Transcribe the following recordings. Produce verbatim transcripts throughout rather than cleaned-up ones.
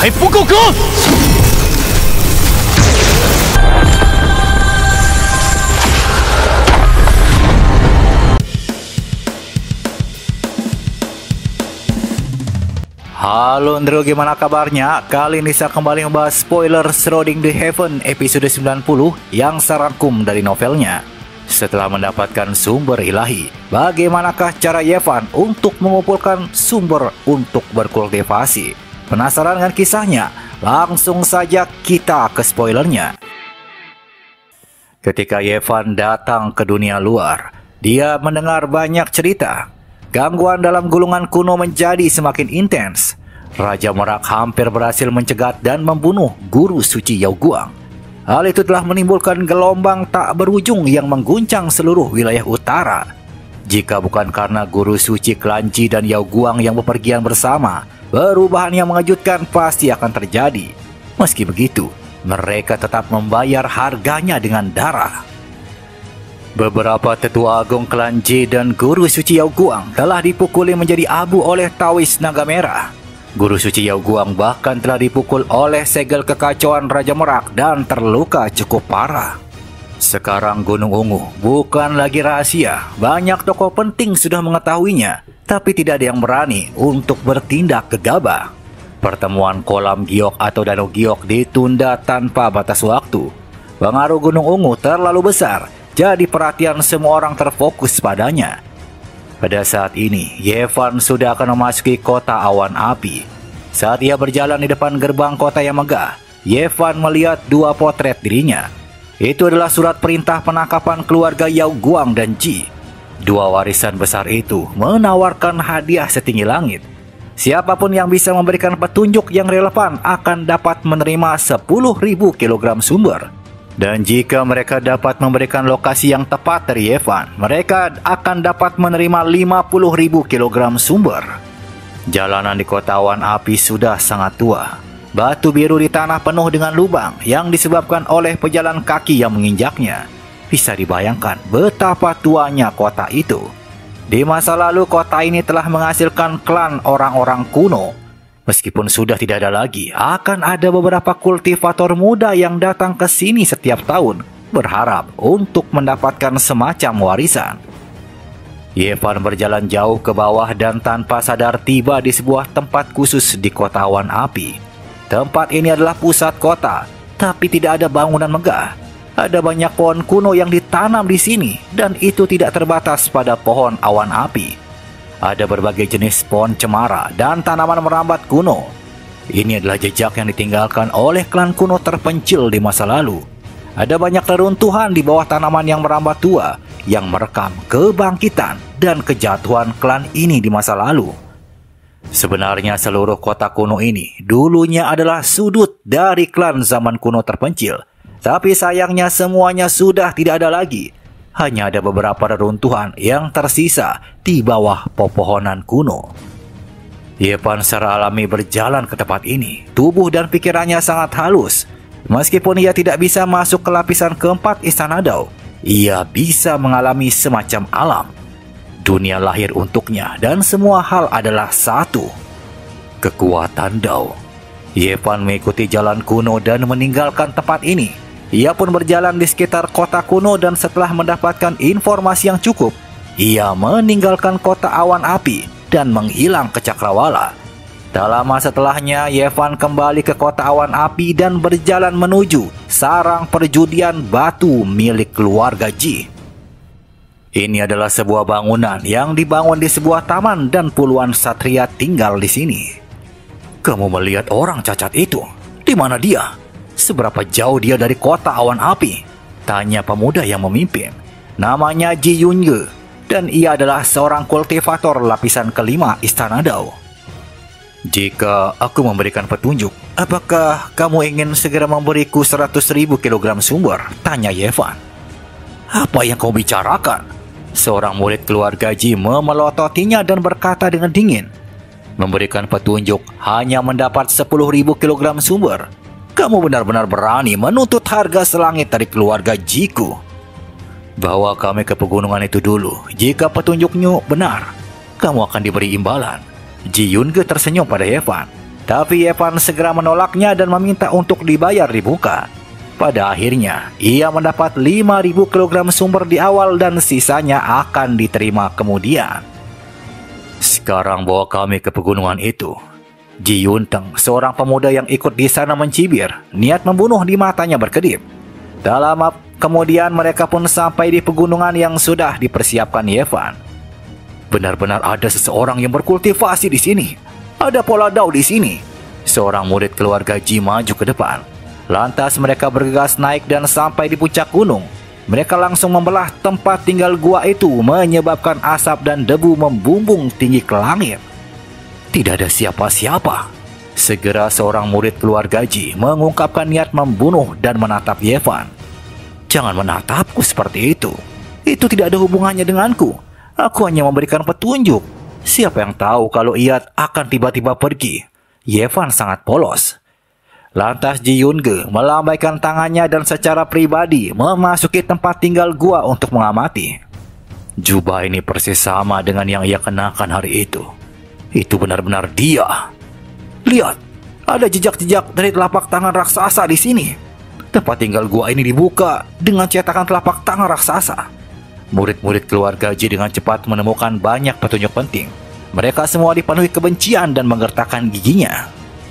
还不够格！ Halo Andro, gimana kabarnya? Kali ini saya kembali membahas spoiler Shrouding the Heaven episode sembilan puluh yang saya rangkum dari novelnya. Setelah mendapatkan sumber ilahi, bagaimanakah cara Yevan untuk mengumpulkan sumber untuk berkultivasi? Penasaran dengan kisahnya? Langsung saja kita ke spoilernya. Ketika Yevan datang ke dunia luar, dia mendengar banyak cerita. Gangguan dalam gulungan kuno menjadi semakin intens. Raja Merak hampir berhasil mencegat dan membunuh guru suci Yao Guang. Hal itu telah menimbulkan gelombang tak berujung yang mengguncang seluruh wilayah utara. Jika bukan karena guru suci klan Ji dan Yao Guang yang bepergian bersama, perubahan yang mengejutkan pasti akan terjadi. Meski begitu, mereka tetap membayar harganya dengan darah. Beberapa tetua agung klan Ji dan guru suci Yao Guang telah dipukuli menjadi abu oleh Taoist Naga Merah. Guru suci Yao Guang bahkan telah dipukul oleh segel kekacauan Raja Merak dan terluka cukup parah. Sekarang Gunung Ungu bukan lagi rahasia. Banyak tokoh penting sudah mengetahuinya, tapi tidak ada yang berani untuk bertindak gegabah. Pertemuan kolam giok atau danau giok ditunda tanpa batas waktu. Pengaruh Gunung Ungu terlalu besar, jadi perhatian semua orang terfokus padanya. Pada saat ini, Yevan sudah akan memasuki kota awan api. Saat ia berjalan di depan gerbang kota yang megah, Yevan melihat dua potret dirinya. Itu adalah surat perintah penangkapan keluarga Yao Guang dan Ji. Dua warisan besar itu menawarkan hadiah setinggi langit. Siapapun yang bisa memberikan petunjuk yang relevan akan dapat menerima sepuluh ribu kilogram sumber. Dan jika mereka dapat memberikan lokasi yang tepat dari Yevan, mereka akan dapat menerima lima puluh ribu kilogram sumber. Jalanan di kota awan api sudah sangat tua. Batu biru di tanah penuh dengan lubang yang disebabkan oleh pejalan kaki yang menginjaknya. Bisa dibayangkan betapa tuanya kota itu. Di masa lalu kota ini telah menghasilkan klan orang-orang kuno. Meskipun sudah tidak ada lagi, akan ada beberapa kultivator muda yang datang ke sini setiap tahun, berharap untuk mendapatkan semacam warisan. Yevan berjalan jauh ke bawah dan tanpa sadar tiba di sebuah tempat khusus di kota awan api. Tempat ini adalah pusat kota, tapi tidak ada bangunan megah. Ada banyak pohon kuno yang ditanam di sini, dan itu tidak terbatas pada pohon awan api. Ada berbagai jenis pohon cemara dan tanaman merambat kuno. Ini adalah jejak yang ditinggalkan oleh klan kuno terpencil di masa lalu. Ada banyak reruntuhan di bawah tanaman yang merambat tua yang merekam kebangkitan dan kejatuhan klan ini di masa lalu. Sebenarnya seluruh kota kuno ini dulunya adalah sudut dari klan zaman kuno terpencil. Tapi sayangnya semuanya sudah tidak ada lagi. Hanya ada beberapa reruntuhan yang tersisa di bawah pepohonan kuno. Yevan secara alami berjalan ke tempat ini. Tubuh dan pikirannya sangat halus. Meskipun ia tidak bisa masuk ke lapisan keempat Istana Dao, ia bisa mengalami semacam alam. Dunia lahir untuknya dan semua hal adalah satu. Kekuatan Dao. Yevan mengikuti jalan kuno dan meninggalkan tempat ini. Ia pun berjalan di sekitar kota kuno dan setelah mendapatkan informasi yang cukup, ia meninggalkan kota awan api dan menghilang ke Cakrawala. Tak lama setelahnya, Yevan kembali ke kota awan api dan berjalan menuju sarang perjudian batu milik keluarga Ji. Ini adalah sebuah bangunan yang dibangun di sebuah taman dan puluhan satria tinggal di sini. Kamu melihat orang cacat itu? Di mana dia? Seberapa jauh dia dari kota awan api? Tanya pemuda yang memimpin. Namanya Ji Yunye, dan ia adalah seorang kultivator lapisan kelima Istana Dao. Jika aku memberikan petunjuk, apakah kamu ingin segera memberiku seratus ribu kilogram sumber? Tanya Yevan. Apa yang kau bicarakan? Seorang murid keluarga Ji memelototinya dan berkata dengan dingin. Memberikan petunjuk hanya mendapat sepuluh ribu kilogram sumber. Kamu benar-benar berani menuntut harga selangit dari keluarga Jiku. Bawa kami ke pegunungan itu dulu. Jika petunjuknya benar, kamu akan diberi imbalan. Ji Yunge tersenyum pada Yevan. Tapi Yevan segera menolaknya dan meminta untuk dibayar di muka. Pada akhirnya, ia mendapat lima ribu kilogram sumber di awal dan sisanya akan diterima kemudian. Sekarang bawa kami ke pegunungan itu. Ji Yunteng, seorang pemuda yang ikut di sana mencibir, niat membunuh di matanya berkedip. Dalam kemudian mereka pun sampai di pegunungan yang sudah dipersiapkan Yevan. Benar-benar ada seseorang yang berkultivasi di sini. Ada pola dao di sini. Seorang murid keluarga Ji maju ke depan. Lantas mereka bergegas naik dan sampai di puncak gunung. Mereka langsung membelah tempat tinggal gua itu, menyebabkan asap dan debu membumbung tinggi ke langit. Tidak ada siapa-siapa. Segera seorang murid keluarga Ji mengungkapkan niat membunuh dan menatap Yevan. Jangan menatapku seperti itu. Itu tidak ada hubungannya denganku. Aku hanya memberikan petunjuk. Siapa yang tahu kalau ia akan tiba-tiba pergi? Yevan sangat polos. Lantas Ji Yunge melambaikan tangannya dan secara pribadi memasuki tempat tinggal gua untuk mengamati. Jubah ini persis sama dengan yang ia kenakan hari itu. Itu benar-benar dia. Lihat, ada jejak-jejak dari telapak tangan raksasa di sini. Tempat tinggal gua ini dibuka dengan cetakan telapak tangan raksasa. Murid-murid keluarga Ji dengan cepat menemukan banyak petunjuk penting. Mereka semua dipenuhi kebencian dan menggertakkan giginya.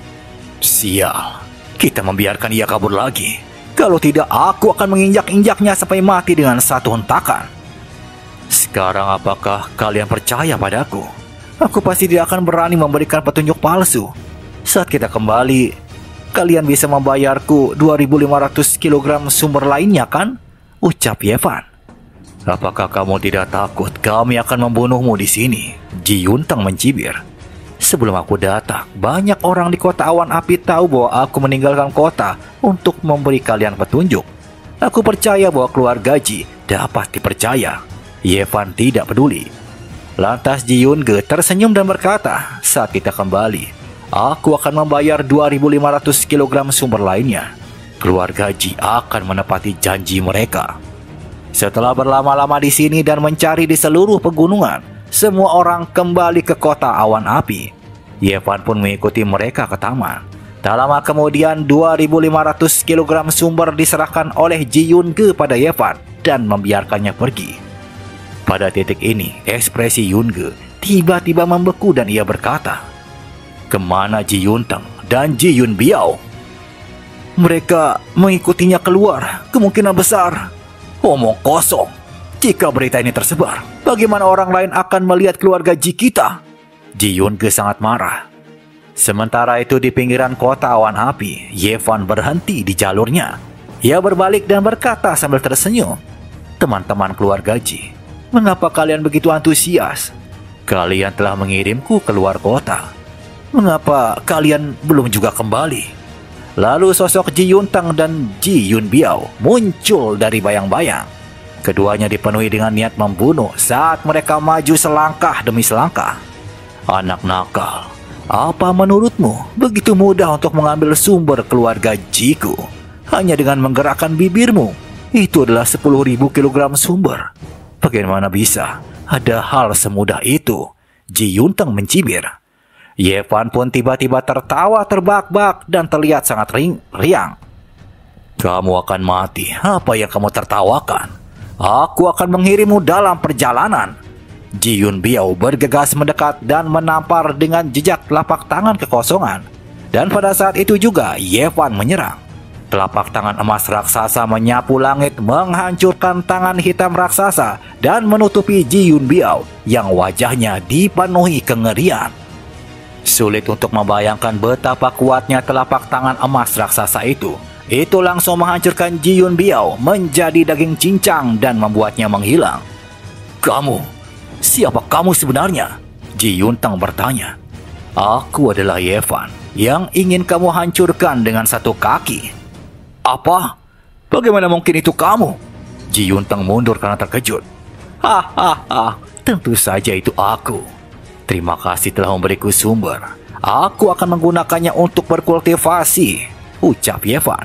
Sial, kita membiarkan ia kabur lagi. Kalau tidak, aku akan menginjak-injaknya sampai mati dengan satu hentakan. Sekarang apakah kalian percaya padaku? Aku pasti tidak akan berani memberikan petunjuk palsu. Saat kita kembali, kalian bisa membayarku dua ribu lima ratus kilogram sumber lainnya kan? Ucap Yevan. Apakah kamu tidak takut kami akan membunuhmu di sini? Ji Yunteng mencibir. Sebelum aku datang, banyak orang di kota awan api tahu bahwa aku meninggalkan kota untuk memberi kalian petunjuk. Aku percaya bahwa keluarga Ji dapat dipercaya. Yevan tidak peduli. Lantas Ji Yunge tersenyum dan berkata, saat kita kembali, aku akan membayar dua ribu lima ratus kilogram sumber lainnya. Keluarga Ji akan menepati janji mereka. Setelah berlama-lama di sini dan mencari di seluruh pegunungan, semua orang kembali ke kota awan api. Yevan pun mengikuti mereka ke taman. Tak lama kemudian dua ribu lima ratus kilogram sumber diserahkan oleh Ji Yunge pada Yevan dan membiarkannya pergi. Pada titik ini, ekspresi Yunge tiba-tiba membeku dan ia berkata, kemana Ji Yunteng dan Ji Yun Biao? Mereka mengikutinya keluar, kemungkinan besar. Omong kosong. Jika berita ini tersebar, bagaimana orang lain akan melihat keluarga Ji kita? Ji Yunge sangat marah. Sementara itu di pinggiran kota awan api, Yevan berhenti di jalurnya. Ia berbalik dan berkata sambil tersenyum, teman-teman keluarga Ji, mengapa kalian begitu antusias? Kalian telah mengirimku keluar kota. Mengapa kalian belum juga kembali? Lalu sosok Ji Yunteng dan Ji Yun Biao muncul dari bayang-bayang. Keduanya dipenuhi dengan niat membunuh saat mereka maju selangkah demi selangkah. Anak nakal, apa menurutmu begitu mudah untuk mengambil sumber keluarga Jiku? Hanya dengan menggerakkan bibirmu, itu adalah sepuluh ribu kilogram sumber. Bagaimana bisa ada hal semudah itu? Ji Yunteng mencibir. Yevan pun tiba-tiba tertawa terbak-bak dan terlihat sangat ring riang. Kamu akan mati, apa yang kamu tertawakan? Aku akan mengirimmu dalam perjalanan. Ji Yun Biao bergegas mendekat dan menampar dengan jejak telapak tangan kekosongan. Dan pada saat itu juga Yevan menyerang. Telapak tangan emas raksasa menyapu langit, menghancurkan tangan hitam raksasa dan menutupi Ji Yun Biao yang wajahnya dipenuhi kengerian. Sulit untuk membayangkan betapa kuatnya telapak tangan emas raksasa itu. Itu langsung menghancurkan Ji Yun Biao menjadi daging cincang dan membuatnya menghilang. Kamu, siapa kamu sebenarnya? Ji Yunteng bertanya. Aku adalah Yevan yang ingin kamu hancurkan dengan satu kaki. Apa? Bagaimana mungkin itu kamu? Ji Yunteng mundur karena terkejut. Hahaha, tentu saja itu aku. Terima kasih telah memberiku sumber. Aku akan menggunakannya untuk berkultivasi, ucap Yevan.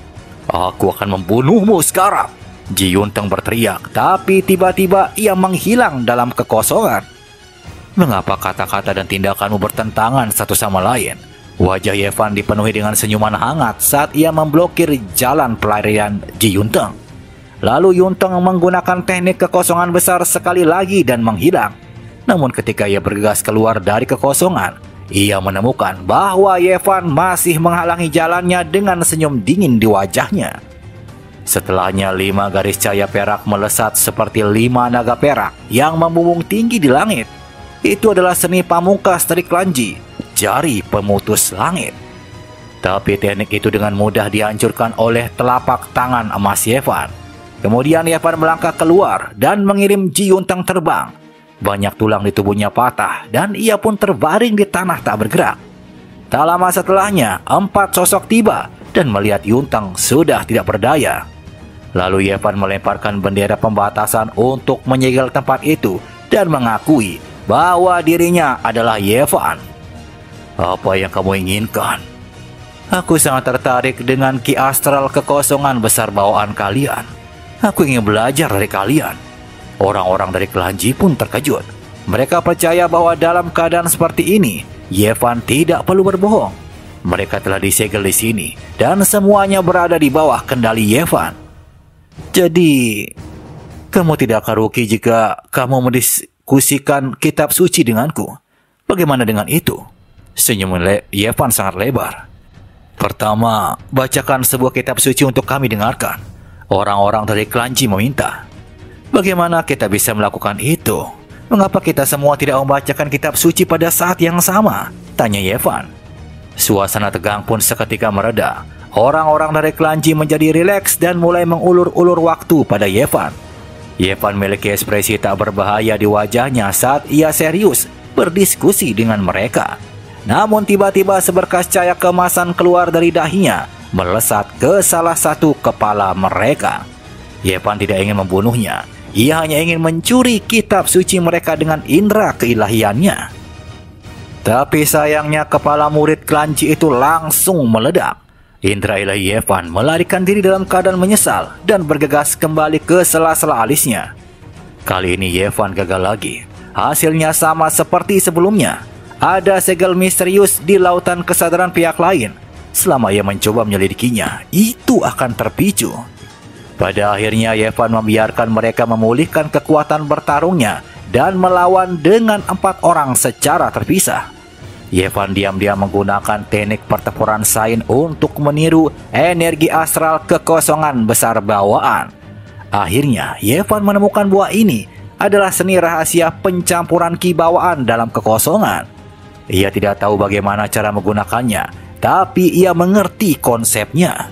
Aku akan membunuhmu sekarang. Ji Yunteng berteriak, tapi tiba-tiba ia menghilang dalam kekosongan. Mengapa kata-kata dan tindakanmu bertentangan satu sama lain? Wajah Yevan dipenuhi dengan senyuman hangat saat ia memblokir jalan pelarian Ji Yunteng. Lalu Yunteng menggunakan teknik kekosongan besar sekali lagi dan menghilang. Namun ketika ia bergegas keluar dari kekosongan, ia menemukan bahwa Yevan masih menghalangi jalannya dengan senyum dingin di wajahnya. Setelahnya lima garis cahaya perak melesat seperti lima naga perak yang membumbung tinggi di langit. Itu adalah seni pamungkas dari klan Ji, jari pemutus langit. Tapi teknik itu dengan mudah dihancurkan oleh telapak tangan emas Yevan. Kemudian Yevan melangkah keluar dan mengirim Ji Yunteng terbang. Banyak tulang di tubuhnya patah dan ia pun terbaring di tanah tak bergerak. Tak lama setelahnya, empat sosok tiba dan melihat Yunteng sudah tidak berdaya. Lalu Yevan melemparkan bendera pembatasan untuk menyegel tempat itu dan mengakui bahwa dirinya adalah Yevan. Apa yang kamu inginkan? Aku sangat tertarik dengan ki astral kekosongan besar bawaan kalian. Aku ingin belajar dari kalian. Orang-orang dari klan Ji pun terkejut. Mereka percaya bahwa dalam keadaan seperti ini, Yevan tidak perlu berbohong. Mereka telah disegel di sini dan semuanya berada di bawah kendali Yevan. Jadi, kamu tidak akan rugi jika kamu mendiskusikan kitab suci denganku. Bagaimana dengan itu? Senyum Yevan sangat lebar. Pertama, bacakan sebuah kitab suci untuk kami dengarkan. Orang-orang dari klan Ji meminta. Bagaimana kita bisa melakukan itu? Mengapa kita semua tidak membacakan kitab suci pada saat yang sama? Tanya Yevan. Suasana tegang pun seketika mereda. Orang-orang dari klan Ji menjadi rileks dan mulai mengulur-ulur waktu pada Yevan. Yevan memiliki ekspresi tak berbahaya di wajahnya saat ia serius berdiskusi dengan mereka. Namun tiba-tiba seberkas cahaya keemasan keluar dari dahinya, melesat ke salah satu kepala mereka. Yevan tidak ingin membunuhnya. Ia hanya ingin mencuri kitab suci mereka dengan indera keilahiannya. Tapi sayangnya kepala murid klan Ji itu langsung meledak. Indera ilahi Yevan melarikan diri dalam keadaan menyesal dan bergegas kembali ke sela-sela alisnya. Kali ini Yevan gagal lagi. Hasilnya sama seperti sebelumnya. Ada segel misterius di lautan kesadaran pihak lain. Selama ia mencoba menyelidikinya, itu akan terpicu. Pada akhirnya Yevan membiarkan mereka memulihkan kekuatan bertarungnya dan melawan dengan empat orang secara terpisah. Yevan diam-diam menggunakan teknik pertempuran sain untuk meniru energi astral kekosongan besar bawaan. Akhirnya Yevan menemukan bahwa ini adalah seni rahasia pencampuran ki bawaan dalam kekosongan. Ia tidak tahu bagaimana cara menggunakannya, tapi ia mengerti konsepnya.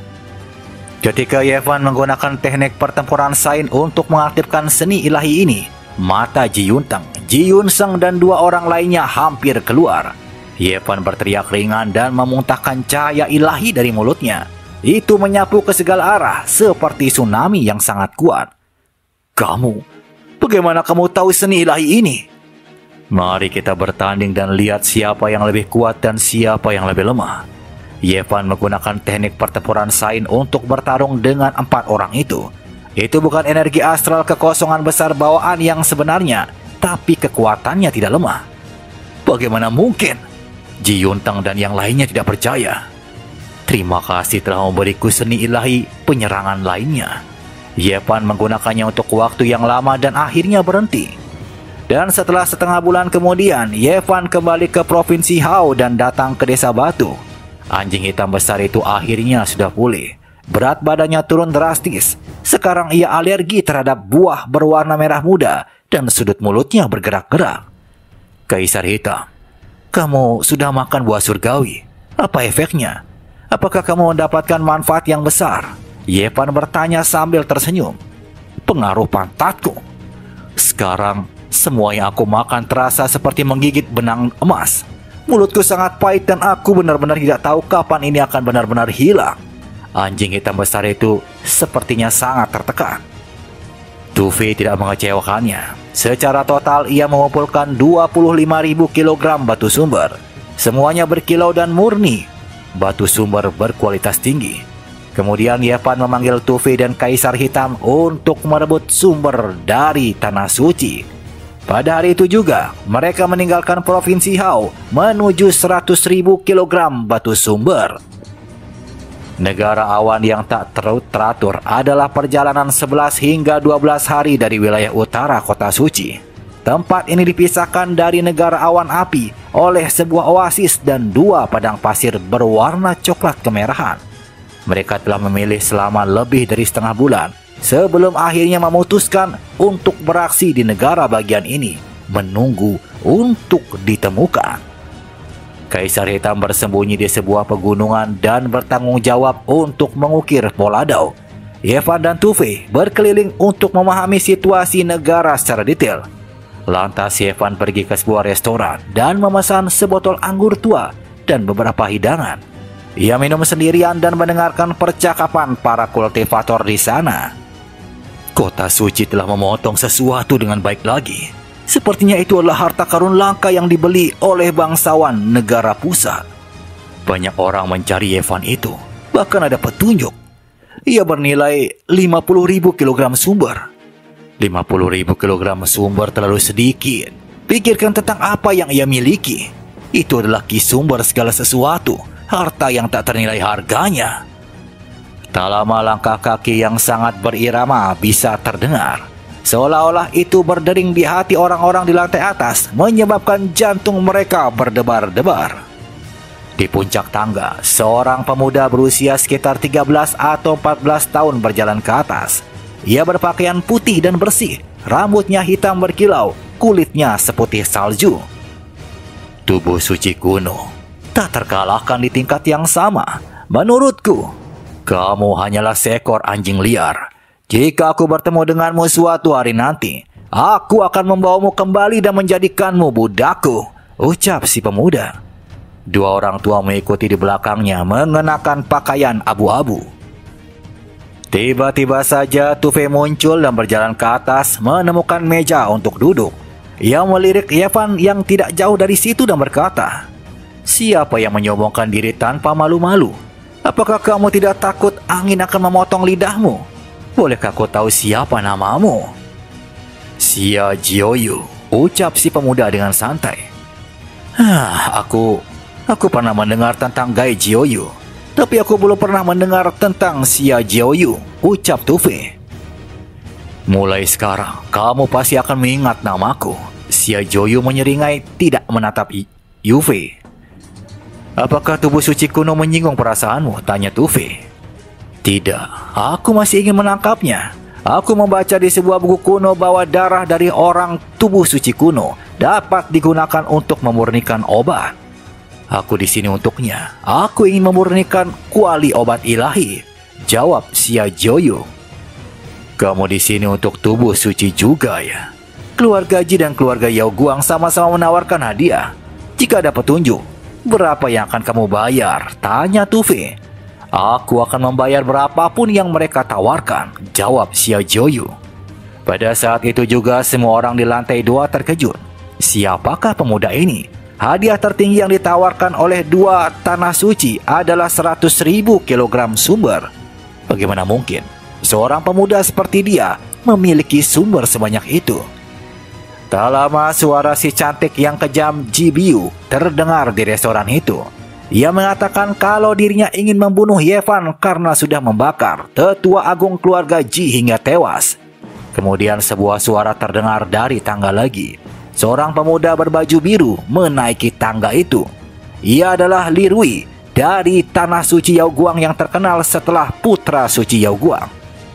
Ketika Yevan menggunakan teknik pertempuran sain untuk mengaktifkan seni ilahi ini, mata Ji Yunteng, Ji Yunseng dan dua orang lainnya hampir keluar. Yevan berteriak ringan dan memuntahkan cahaya ilahi dari mulutnya. Itu menyapu ke segala arah seperti tsunami yang sangat kuat. Kamu, bagaimana kamu tahu seni ilahi ini? Mari kita bertanding dan lihat siapa yang lebih kuat dan siapa yang lebih lemah. Yevan menggunakan teknik pertempuran sain untuk bertarung dengan empat orang itu. Itu bukan energi astral kekosongan besar bawaan yang sebenarnya, tapi kekuatannya tidak lemah. Bagaimana mungkin? Ji Yunteng dan yang lainnya tidak percaya. Terima kasih telah memberiku seni ilahi penyerangan lainnya. Yevan menggunakannya untuk waktu yang lama dan akhirnya berhenti. Dan setelah setengah bulan kemudian, Yevan kembali ke Provinsi Hao dan datang ke Desa Batu. Anjing hitam besar itu akhirnya sudah pulih. Berat badannya turun drastis. Sekarang ia alergi terhadap buah berwarna merah muda dan sudut mulutnya bergerak-gerak. Kaisar Hitam, kamu sudah makan buah surgawi. Apa efeknya? Apakah kamu mendapatkan manfaat yang besar? Yevan bertanya sambil tersenyum. Pengaruh pantatku. Sekarang semua yang aku makan terasa seperti menggigit benang emas. Mulutku sangat pahit dan aku benar-benar tidak tahu kapan ini akan benar-benar hilang. Anjing hitam besar itu sepertinya sangat tertekan. Tu Fei tidak mengecewakannya. Secara total ia mengumpulkan dua puluh lima ribu kilogram batu sumber. Semuanya berkilau dan murni. Batu sumber berkualitas tinggi. Kemudian Yevan memanggil Tu Fei dan Kaisar Hitam untuk merebut sumber dari tanah suci. Pada hari itu juga, mereka meninggalkan Provinsi Hao menuju seratus ribu kilogram batu sumber. Negara awan yang tak ter- teratur adalah perjalanan sebelas hingga dua belas hari dari wilayah utara kota suci. Tempat ini dipisahkan dari negara awan api oleh sebuah oasis dan dua padang pasir berwarna coklat kemerahan. Mereka telah memilih selama lebih dari setengah bulan sebelum akhirnya memutuskan untuk beraksi di negara bagian ini, menunggu untuk ditemukan. Kaisar Hitam bersembunyi di sebuah pegunungan dan bertanggung jawab untuk mengukir Poladau. Yevan dan Tufei berkeliling untuk memahami situasi negara secara detail. Lantas Yevan pergi ke sebuah restoran dan memesan sebotol anggur tua dan beberapa hidangan. Ia minum sendirian dan mendengarkan percakapan para kultivator di sana. Kota suci telah memotong sesuatu dengan baik lagi. Sepertinya itu adalah harta karun langka yang dibeli oleh bangsawan negara pusat. Banyak orang mencari Yevan itu. Bahkan ada petunjuk. Ia bernilai lima puluh ribu kilogram sumber. lima puluh ribu kilogram sumber terlalu sedikit. Pikirkan tentang apa yang ia miliki. Itu adalah ki sumber segala sesuatu, harta yang tak ternilai harganya. Tak lama langkah kaki yang sangat berirama bisa terdengar. Seolah-olah itu berdering di hati orang-orang di lantai atas, menyebabkan jantung mereka berdebar-debar. Di puncak tangga, seorang pemuda berusia sekitar tiga belas atau empat belas tahun berjalan ke atas. Ia berpakaian putih dan bersih, rambutnya hitam berkilau, kulitnya seputih salju. Tubuh suci kuno tak terkalahkan di tingkat yang sama. Menurutku, kamu hanyalah seekor anjing liar. Jika aku bertemu denganmu suatu hari nanti, aku akan membawamu kembali dan menjadikanmu budakku, ucap si pemuda. Dua orang tua mengikuti di belakangnya mengenakan pakaian abu-abu. Tiba-tiba saja Tufei muncul dan berjalan ke atas menemukan meja untuk duduk. Ia melirik Yevan yang tidak jauh dari situ dan berkata, "Siapa yang menyombongkan diri tanpa malu-malu? Apakah kamu tidak takut angin akan memotong lidahmu? Bolehkah aku tahu siapa namamu?" "Xia Jiaoyu," ucap si pemuda dengan santai. "Hah, aku, aku pernah mendengar tentang Gai Jiaoyu. Tapi aku belum pernah mendengar tentang Xia Jiaoyu," ucap Tufei. "Mulai sekarang, kamu pasti akan mengingat namaku." Xia Jiaoyu menyeringai tidak menatap Yufei. "Apakah tubuh suci kuno menyinggung perasaanmu?" tanya Tufei. "Tidak, aku masih ingin menangkapnya. Aku membaca di sebuah buku kuno bahwa darah dari orang tubuh suci kuno dapat digunakan untuk memurnikan obat. Aku di sini untuknya. Aku ingin memurnikan kuali obat ilahi," jawab Xia Jiaoyu. "Kamu di sini untuk tubuh suci juga ya?" Keluarga Ji dan keluarga Yao Guang sama-sama menawarkan hadiah. "Jika ada petunjuk, berapa yang akan kamu bayar?" tanya Tufei. "Aku akan membayar berapapun yang mereka tawarkan," jawab Xia Jiaoyu. Pada saat itu juga semua orang di lantai dua terkejut. Siapakah pemuda ini? Hadiah tertinggi yang ditawarkan oleh dua tanah suci adalah seratus ribu kilogram sumber. Bagaimana mungkin seorang pemuda seperti dia memiliki sumber sebanyak itu? Tak lama suara si cantik yang kejam Ji Biu terdengar di restoran itu. Ia mengatakan kalau dirinya ingin membunuh Yevan karena sudah membakar tetua agung keluarga Ji hingga tewas. Kemudian sebuah suara terdengar dari tangga lagi. Seorang pemuda berbaju biru menaiki tangga itu. Ia adalah Li Rui dari tanah suci Yao Guang yang terkenal setelah putra suci Yao Guang.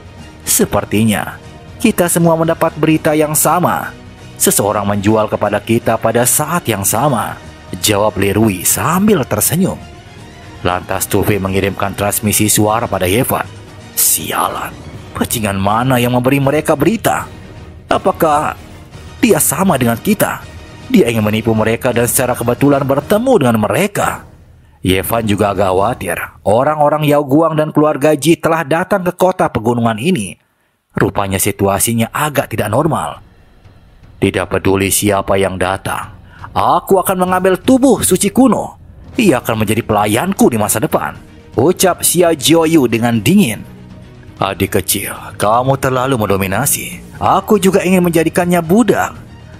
"Sepertinya kita semua mendapat berita yang sama. Seseorang menjual kepada kita pada saat yang sama," jawab Li Rui sambil tersenyum. Lantas Tufei mengirimkan transmisi suara pada Yevan. Sialan, bajingan mana yang memberi mereka berita? Apakah dia sama dengan kita? Dia ingin menipu mereka dan secara kebetulan bertemu dengan mereka. Yevan juga agak khawatir. Orang-orang Yao Guang dan keluarga Ji telah datang ke kota pegunungan ini. Rupanya situasinya agak tidak normal. "Tidak peduli siapa yang datang, aku akan mengambil tubuh suci kuno. Ia akan menjadi pelayanku di masa depan," ucap Xia Jiaoyu dengan dingin. "Adik kecil, kamu terlalu mendominasi. Aku juga ingin menjadikannya budak.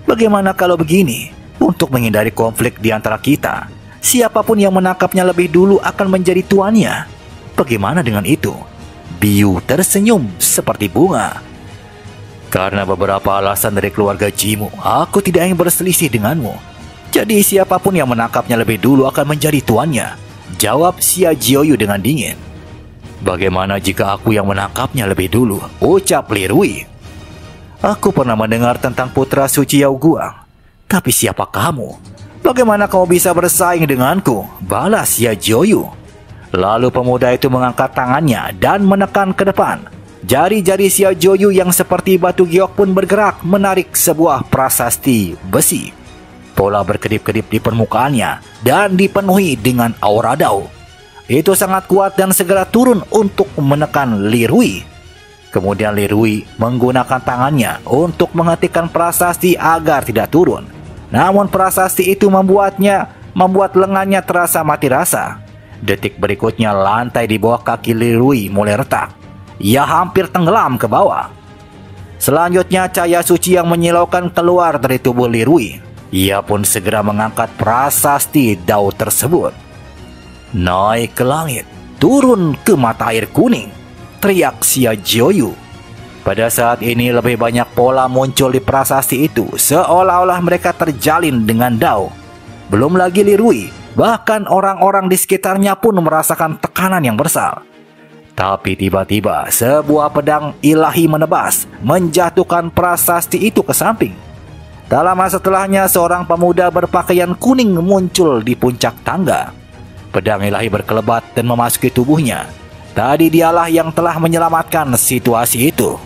Bagaimana kalau begini? Untuk menghindari konflik di antara kita, siapapun yang menangkapnya lebih dulu akan menjadi tuannya. Bagaimana dengan itu? Biu tersenyum seperti bunga. Karena beberapa alasan dari keluarga Jimu, aku tidak ingin berselisih denganmu. Jadi siapapun yang menangkapnya lebih dulu akan menjadi tuannya, jawab Xia Jiuyu dengan dingin. Bagaimana jika aku yang menangkapnya lebih dulu? Ucap Li Rui. Aku pernah mendengar tentang putra suci Yao Guang. Tapi siapa kamu? Bagaimana kamu bisa bersaing denganku? Balas Xia Jiuyu. Lalu pemuda itu mengangkat tangannya dan menekan ke depan. Jari-jari Xia Jiuyu yang seperti batu giok pun bergerak menarik sebuah prasasti besi. Pola berkedip-kedip di permukaannya dan dipenuhi dengan aura dao. Itu sangat kuat dan segera turun untuk menekan Li Rui. Kemudian Li Rui menggunakan tangannya untuk menghentikan prasasti agar tidak turun. Namun prasasti itu membuatnya membuat lengannya terasa mati rasa. Detik berikutnya lantai di bawah kaki Li Rui mulai retak. Ia hampir tenggelam ke bawah. Selanjutnya cahaya suci yang menyilaukan keluar dari tubuh Li Rui. Ia pun segera mengangkat prasasti dao tersebut. Naik ke langit, turun ke mata air kuning, teriak Xia Jiuyu. Pada saat ini lebih banyak pola muncul di prasasti itu, seolah-olah mereka terjalin dengan dao. Belum lagi Li Rui, bahkan orang-orang di sekitarnya pun merasakan tekanan yang besar. Tapi tiba-tiba sebuah pedang ilahi menebas, menjatuhkan prasasti itu ke samping. Tak lama setelahnya seorang pemuda berpakaian kuning muncul di puncak tangga. Pedang ilahi berkelebat dan memasuki tubuhnya. Tadi dialah yang telah menyelamatkan situasi itu.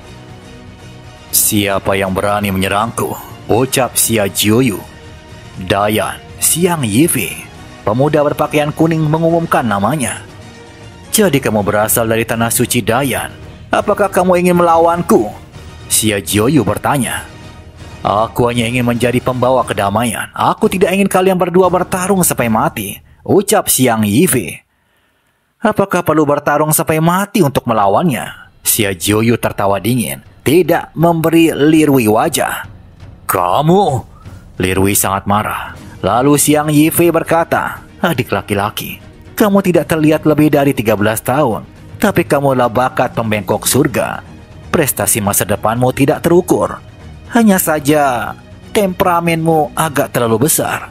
Siapa yang berani menyerangku? Ucap Xia Jiuyu. Dayan, Xiang Yifi. Pemuda berpakaian kuning mengumumkan namanya. Jadi kamu berasal dari tanah suci Dayan. Apakah kamu ingin melawanku? Xia Jiuyu bertanya. Aku hanya ingin menjadi pembawa kedamaian. Aku tidak ingin kalian berdua bertarung sampai mati. Ucap Xiang Yifi. Apakah perlu bertarung sampai mati untuk melawannya? Xia Jiuyu tertawa dingin, tidak memberi Li Rui wajah. Kamu? Li Rui sangat marah. Lalu Xiang Yifi berkata, adik laki-laki, kamu tidak terlihat lebih dari tiga belas tahun, tapi kamulah bakat pembengkok surga. Prestasi masa depanmu tidak terukur. Hanya saja temperamenmu agak terlalu besar.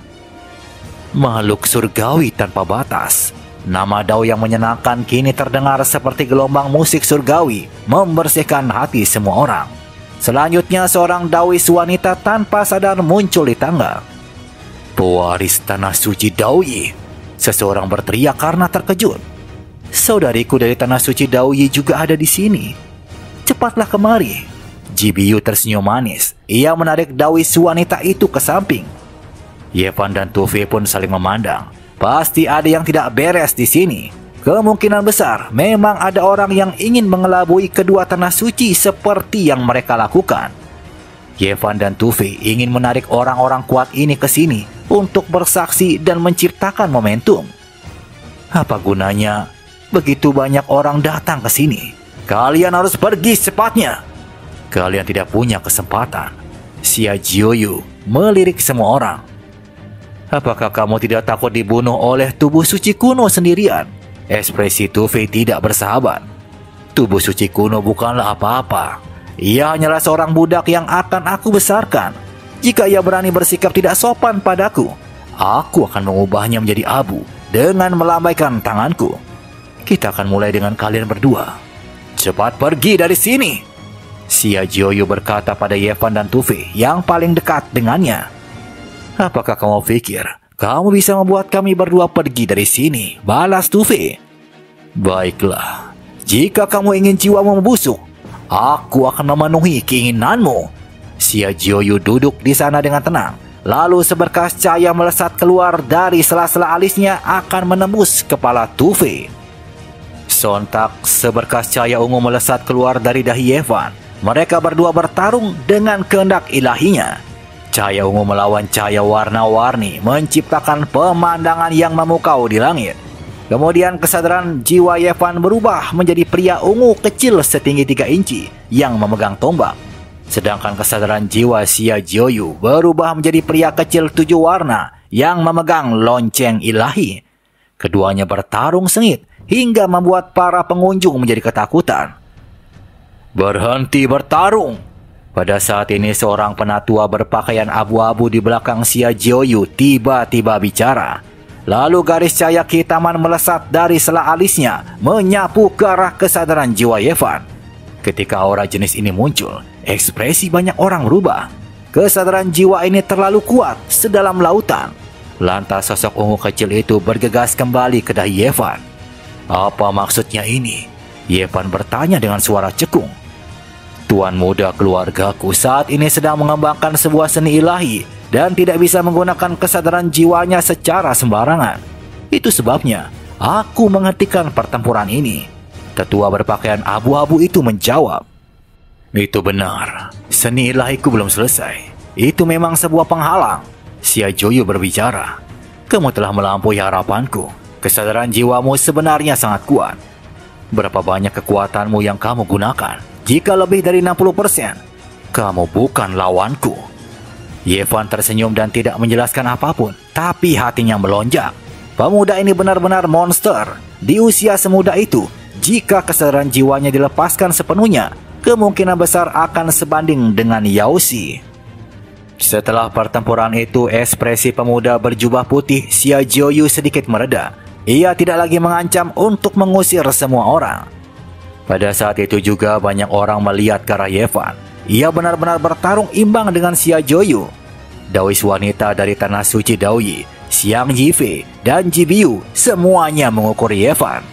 Makhluk surgawi tanpa batas. Nama dao yang menyenangkan kini terdengar seperti gelombang musik surgawi, membersihkan hati semua orang. Selanjutnya seorang daois wanita tanpa sadar muncul di tangga. Pewaris tanah suci Daoyi. Seseorang berteriak karena terkejut. Saudariku dari tanah suci Daoyi juga ada di sini. Cepatlah kemari. Jibiyu tersenyum manis. Ia menarik daois wanita itu ke samping. Yevan dan Tufi pun saling memandang. Pasti ada yang tidak beres di sini. Kemungkinan besar memang ada orang yang ingin mengelabui kedua tanah suci seperti yang mereka lakukan. Yevan dan Tufi ingin menarik orang-orang kuat ini ke sini untuk bersaksi dan menciptakan momentum. Apa gunanya begitu banyak orang datang ke sini? Kalian harus pergi secepatnya. Kalian tidak punya kesempatan. Xia Jiuyu melirik semua orang. Apakah kamu tidak takut dibunuh oleh tubuh suci kuno sendirian? Ekspresi Tufi tidak bersahabat. Tubuh suci kuno bukanlah apa-apa. Ia hanyalah seorang budak yang akan aku besarkan. Jika ia berani bersikap tidak sopan padaku, aku akan mengubahnya menjadi abu dengan melambaikan tanganku. Kita akan mulai dengan kalian berdua. Cepat pergi dari sini. Xia Jiuyu berkata pada Yevan dan Tufi yang paling dekat dengannya. Apakah kamu pikir kamu bisa membuat kami berdua pergi dari sini? Balas Tufi. Baiklah, jika kamu ingin jiwamu membusuk, aku akan memenuhi keinginanmu. Xia Jiuyu duduk di sana dengan tenang. Lalu seberkas cahaya melesat keluar dari sela-sela alisnya akan menembus kepala Tufi. Sontak seberkas cahaya ungu melesat keluar dari dahi Yevan. Mereka berdua bertarung dengan kehendak ilahinya. Cahaya ungu melawan cahaya warna-warni menciptakan pemandangan yang memukau di langit. Kemudian kesadaran jiwa Yevan berubah menjadi pria ungu kecil setinggi tiga inci yang memegang tombak. Sedangkan kesadaran jiwa Xia Jiuyu berubah menjadi pria kecil tujuh warna yang memegang lonceng ilahi. Keduanya bertarung sengit hingga membuat para pengunjung menjadi ketakutan. Berhenti bertarung! Pada saat ini seorang penatua berpakaian abu-abu di belakang Xia Jiuyu tiba-tiba bicara. Lalu garis cahaya kehitaman melesat dari sela alisnya menyapu ke arah kesadaran jiwa Yevan. Ketika aura jenis ini muncul, ekspresi banyak orang berubah. Kesadaran jiwa ini terlalu kuat sedalam lautan. Lantas sosok ungu kecil itu bergegas kembali ke dahi Yevan. Apa maksudnya ini? Yevan bertanya dengan suara cekung. Tuan muda keluargaku saat ini sedang mengembangkan sebuah seni ilahi dan tidak bisa menggunakan kesadaran jiwanya secara sembarangan. Itu sebabnya aku menghentikan pertempuran ini. Tetua berpakaian abu-abu itu menjawab. Itu benar, seni ilahiku belum selesai. Itu memang sebuah penghalang. Xia Jiuyu berbicara. Kamu telah melampaui harapanku. Kesadaran jiwamu sebenarnya sangat kuat. Berapa banyak kekuatanmu yang kamu gunakan? Jika lebih dari enam puluh persen, kamu bukan lawanku. Yevan tersenyum dan tidak menjelaskan apapun, tapi hatinya melonjak. Pemuda ini benar-benar monster. Di usia semuda itu, jika kesadaran jiwanya dilepaskan sepenuhnya, kemungkinan besar akan sebanding dengan Yao Xi. Setelah pertempuran itu, ekspresi pemuda berjubah putih Xia Jiuyu sedikit mereda. Ia tidak lagi mengancam untuk mengusir semua orang. Pada saat itu juga banyak orang melihat ke arah Yevan. Ia benar-benar bertarung imbang dengan Xia Jiuyu. Daois wanita dari tanah suci Daoyi, Xiang Yifei, dan Jibiu semuanya mengukur Yevan.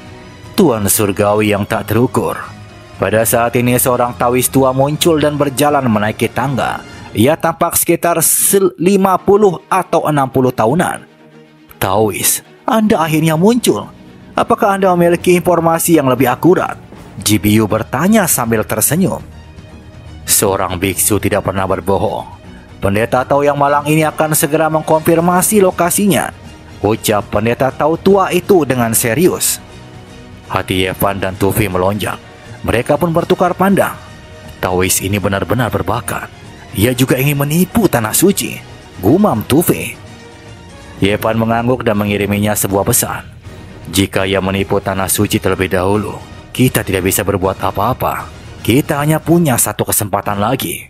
Tuan surgawi yang tak terukur. Pada saat ini seorang Taois tua muncul dan berjalan menaiki tangga. Ia tampak sekitar lima puluh atau enam puluh tahunan. Taois, Anda akhirnya muncul. Apakah Anda memiliki informasi yang lebih akurat? Jibiu bertanya sambil tersenyum. Seorang biksu tidak pernah berbohong. Pendeta Tao yang malang ini akan segera mengkonfirmasi lokasinya, ucap pendeta Tao tua itu dengan serius. Hati Yevan dan Tufi melonjak. Mereka pun bertukar pandang. Taois ini benar-benar berbakat. Ia juga ingin menipu tanah suci, gumam Tufi. Yevan mengangguk dan mengiriminya sebuah pesan. Jika ia menipu tanah suci terlebih dahulu, kita tidak bisa berbuat apa-apa. Kita hanya punya satu kesempatan lagi.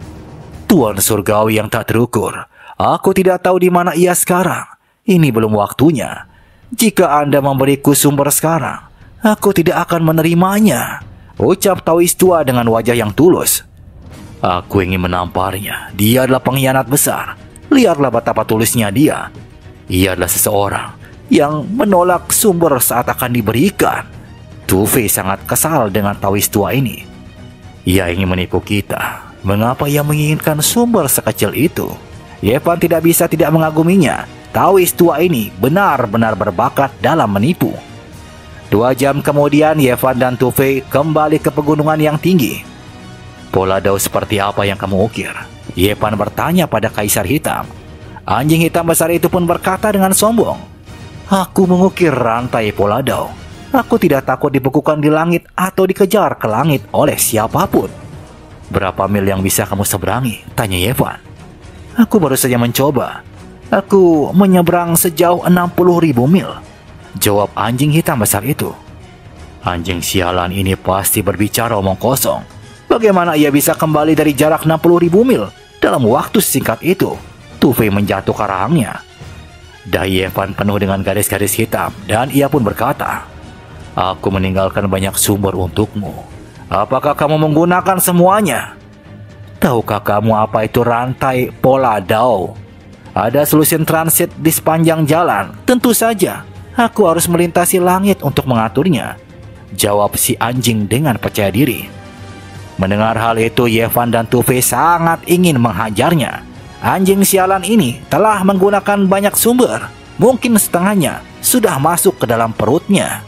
Tuan surgawi yang tak terukur, aku tidak tahu di mana ia sekarang. Ini belum waktunya. Jika Anda memberiku sumber sekarang, aku tidak akan menerimanya, ucap Taois tua dengan wajah yang tulus. Aku ingin menamparnya. Dia adalah pengkhianat besar. Lihatlah betapa tulisnya dia. Ia adalah seseorang yang menolak sumber saat akan diberikan. Tufi sangat kesal dengan Taois tua ini. Ia ingin menipu kita. Mengapa ia menginginkan sumber sekecil itu? Yevan tidak bisa tidak mengaguminya. Taois tua ini benar-benar berbakat dalam menipu. Dua jam kemudian Yevan dan Tufi kembali ke pegunungan yang tinggi. Pola Dao seperti apa yang kamu ukir? Yevan bertanya pada Kaisar Hitam. Anjing hitam besar itu pun berkata dengan sombong. Aku mengukir rantai Pola Dao. Aku tidak takut dibekukan di langit atau dikejar ke langit oleh siapapun. Berapa mil yang bisa kamu seberangi? Tanya Yevan. Aku baru saja mencoba. Aku menyeberang sejauh enam puluh ribu mil. Jawab anjing hitam besar itu. Anjing sialan ini pasti berbicara omong kosong. Bagaimana ia bisa kembali dari jarak enam puluh ribu mil dalam waktu singkat itu? Tufi menjatuhkan rahangnya. Dahi Yevan penuh dengan garis-garis hitam dan ia pun berkata, aku meninggalkan banyak sumber untukmu. Apakah kamu menggunakan semuanya? Tahukah kamu apa itu rantai Pola Dao? Ada solusi transit di sepanjang jalan. Tentu saja, aku harus melintasi langit untuk mengaturnya. Jawab si anjing dengan percaya diri. Mendengar hal itu, Yevan dan Tufi sangat ingin menghajarnya. Anjing sialan ini telah menggunakan banyak sumber. Mungkin setengahnya sudah masuk ke dalam perutnya.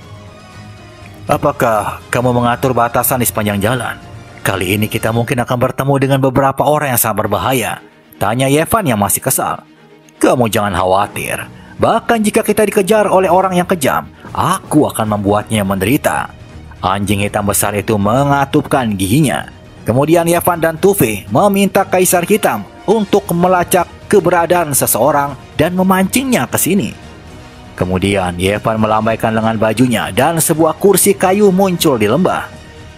Apakah kamu mengatur batasan di sepanjang jalan? Kali ini kita mungkin akan bertemu dengan beberapa orang yang sangat berbahaya. Tanya Yevan yang masih kesal. Kamu jangan khawatir. Bahkan jika kita dikejar oleh orang yang kejam, aku akan membuatnya menderita. Anjing hitam besar itu mengatupkan giginya. Kemudian Yevan dan Tufei meminta Kaisar Hitam untuk melacak keberadaan seseorang dan memancingnya ke sini. Kemudian Yevan melambaikan lengan bajunya dan sebuah kursi kayu muncul di lembah.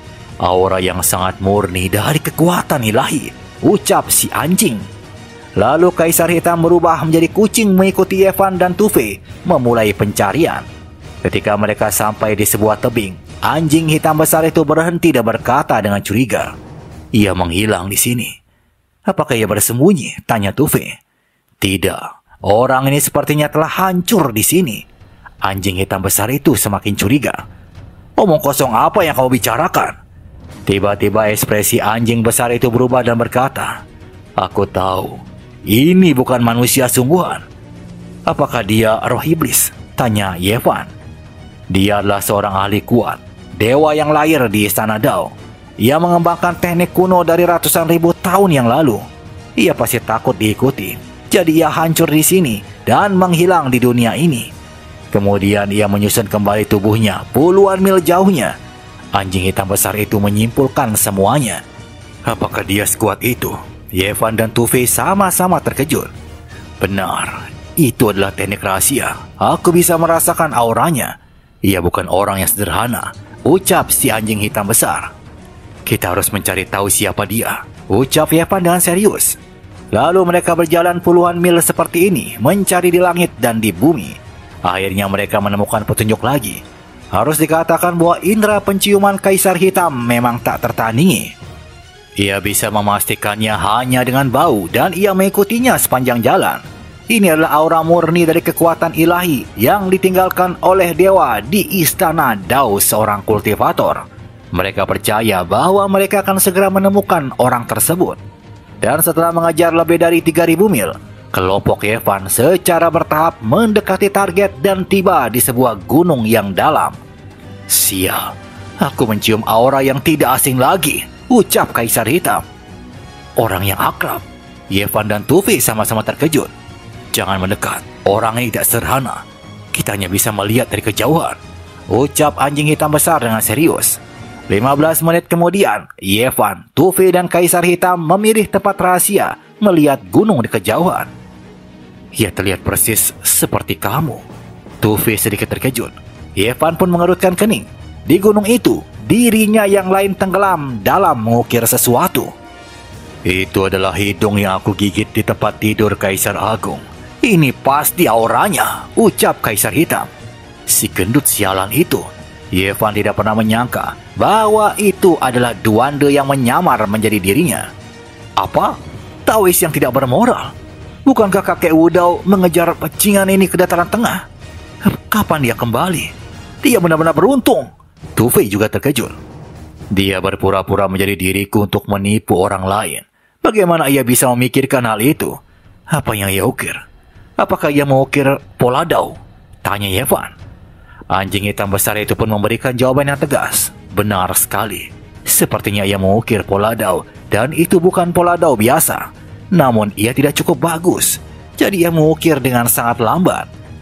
Aura yang sangat murni dari kekuatan ilahi, ucap si anjing. Lalu Kaisar Hitam berubah menjadi kucing mengikuti Yevan dan Tufei memulai pencarian. Ketika mereka sampai di sebuah tebing, anjing hitam besar itu berhenti dan berkata dengan curiga, "Ia menghilang di sini." "Apakah ia bersembunyi?" tanya Tufei. "Tidak, orang ini sepertinya telah hancur di sini." Anjing hitam besar itu semakin curiga. "Omong kosong apa yang kau bicarakan?" Tiba-tiba ekspresi anjing besar itu berubah dan berkata, "Aku tahu, ini bukan manusia sungguhan." "Apakah dia roh iblis?" tanya Yevan. "Dia adalah seorang ahli kuat, dewa yang lahir di istana Dao. Ia mengembangkan teknik kuno dari ratusan ribu tahun yang lalu. Ia pasti takut diikuti, jadi ia hancur di sini dan menghilang di dunia ini. Kemudian ia menyusun kembali tubuhnya puluhan mil jauhnya." Anjing hitam besar itu menyimpulkan semuanya. "Apakah dia sekuat itu?" Yevan dan Tufei sama-sama terkejut. "Benar, itu adalah teknik rahasia. Aku bisa merasakan auranya. Ia bukan orang yang sederhana," ucap si anjing hitam besar. "Kita harus mencari tahu siapa dia," ucap Yevan dengan serius. Lalu mereka berjalan puluhan mil seperti ini, mencari di langit dan di bumi. Akhirnya mereka menemukan petunjuk lagi. Harus dikatakan bahwa indera penciuman Kaisar Hitam memang tak tertandingi. Ia bisa memastikannya hanya dengan bau dan ia mengikutinya sepanjang jalan. Ini adalah aura murni dari kekuatan ilahi yang ditinggalkan oleh dewa di istana Dao seorang kultivator. Mereka percaya bahwa mereka akan segera menemukan orang tersebut. Dan setelah mengejar lebih dari tiga ribu mil, kelompok Yevan secara bertahap mendekati target dan tiba di sebuah gunung yang dalam. "Sial, aku mencium aura yang tidak asing lagi," ucap Kaisar Hitam. "Orang yang akrab." Yevan dan Tufei sama-sama terkejut. "Jangan mendekat, orang ini tidak sederhana. Kita hanya bisa melihat dari kejauhan," ucap anjing hitam besar dengan serius. lima belas menit kemudian, Yevan, Tufei dan Kaisar Hitam memilih tempat rahasia melihat gunung di kejauhan. "Ia terlihat persis seperti kamu." Tufei sedikit terkejut. Yevan pun mengerutkan kening. Di gunung itu, dirinya yang lain tenggelam dalam mengukir sesuatu. "Itu adalah hidung yang aku gigit di tempat tidur Kaisar Agung. Ini pasti auranya," ucap Kaisar Hitam. Si gendut sialan itu. Yevan tidak pernah menyangka bahwa itu adalah Duande yang menyamar menjadi dirinya. "Apa? Taois yang tidak bermoral? Bukankah kakek Wudao mengejar pecingan ini ke dataran tengah? Kapan dia kembali? Dia benar-benar beruntung." Tufei juga terkejut. "Dia berpura-pura menjadi diriku untuk menipu orang lain. Bagaimana ia bisa memikirkan hal itu? Apa yang ia ukir? Apakah ia mengukir pola Dao?" tanya Yevan. Anjing hitam besar itu pun memberikan jawaban yang tegas. "Benar sekali. Sepertinya ia mengukir pola Dao, dan itu bukan pola Dao biasa. Namun ia tidak cukup bagus, jadi ia mengukir dengan sangat lambat."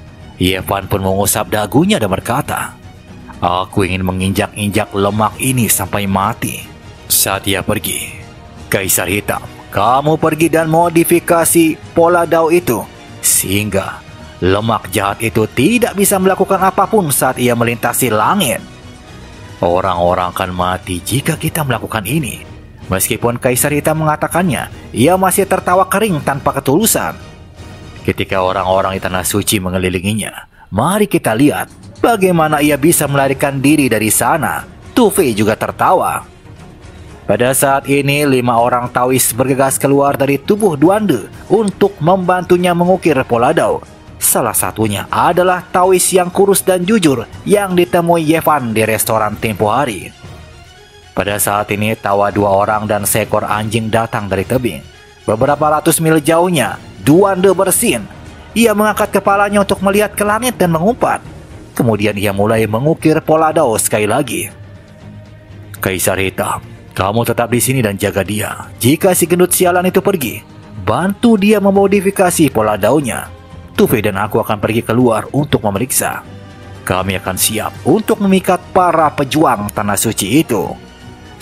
Yevan pun mengusap dagunya dan berkata, "Aku ingin menginjak-injak lemak ini sampai mati." Saat ia pergi, "Kaisar Hitam, kamu pergi dan modifikasi pola Dao itu, sehingga lemak jahat itu tidak bisa melakukan apapun saat ia melintasi langit. Orang-orang akan mati jika kita melakukan ini." Meskipun Kaisar Hitam mengatakannya, ia masih tertawa kering tanpa ketulusan. Ketika orang-orang di tanah suci mengelilinginya, mari kita lihat bagaimana ia bisa melarikan diri dari sana. Tufei juga tertawa. Pada saat ini, lima orang Taois bergegas keluar dari tubuh Duande untuk membantunya mengukir pola Dao. Salah satunya adalah Taois yang kurus dan jujur yang ditemui Yevan di restoran tempo hari. Pada saat ini, tawa dua orang dan seekor anjing datang dari tebing. Beberapa ratus mil jauhnya, Duande bersin. Ia mengangkat kepalanya untuk melihat ke langit dan mengumpat. Kemudian ia mulai mengukir pola Dao sekali lagi. "Kaisar Hitam, kamu tetap di sini dan jaga dia. Jika si gendut sialan itu pergi, bantu dia memodifikasi pola Dao-nya. Tufei dan aku akan pergi keluar untuk memeriksa. Kami akan siap untuk memikat para pejuang tanah suci itu."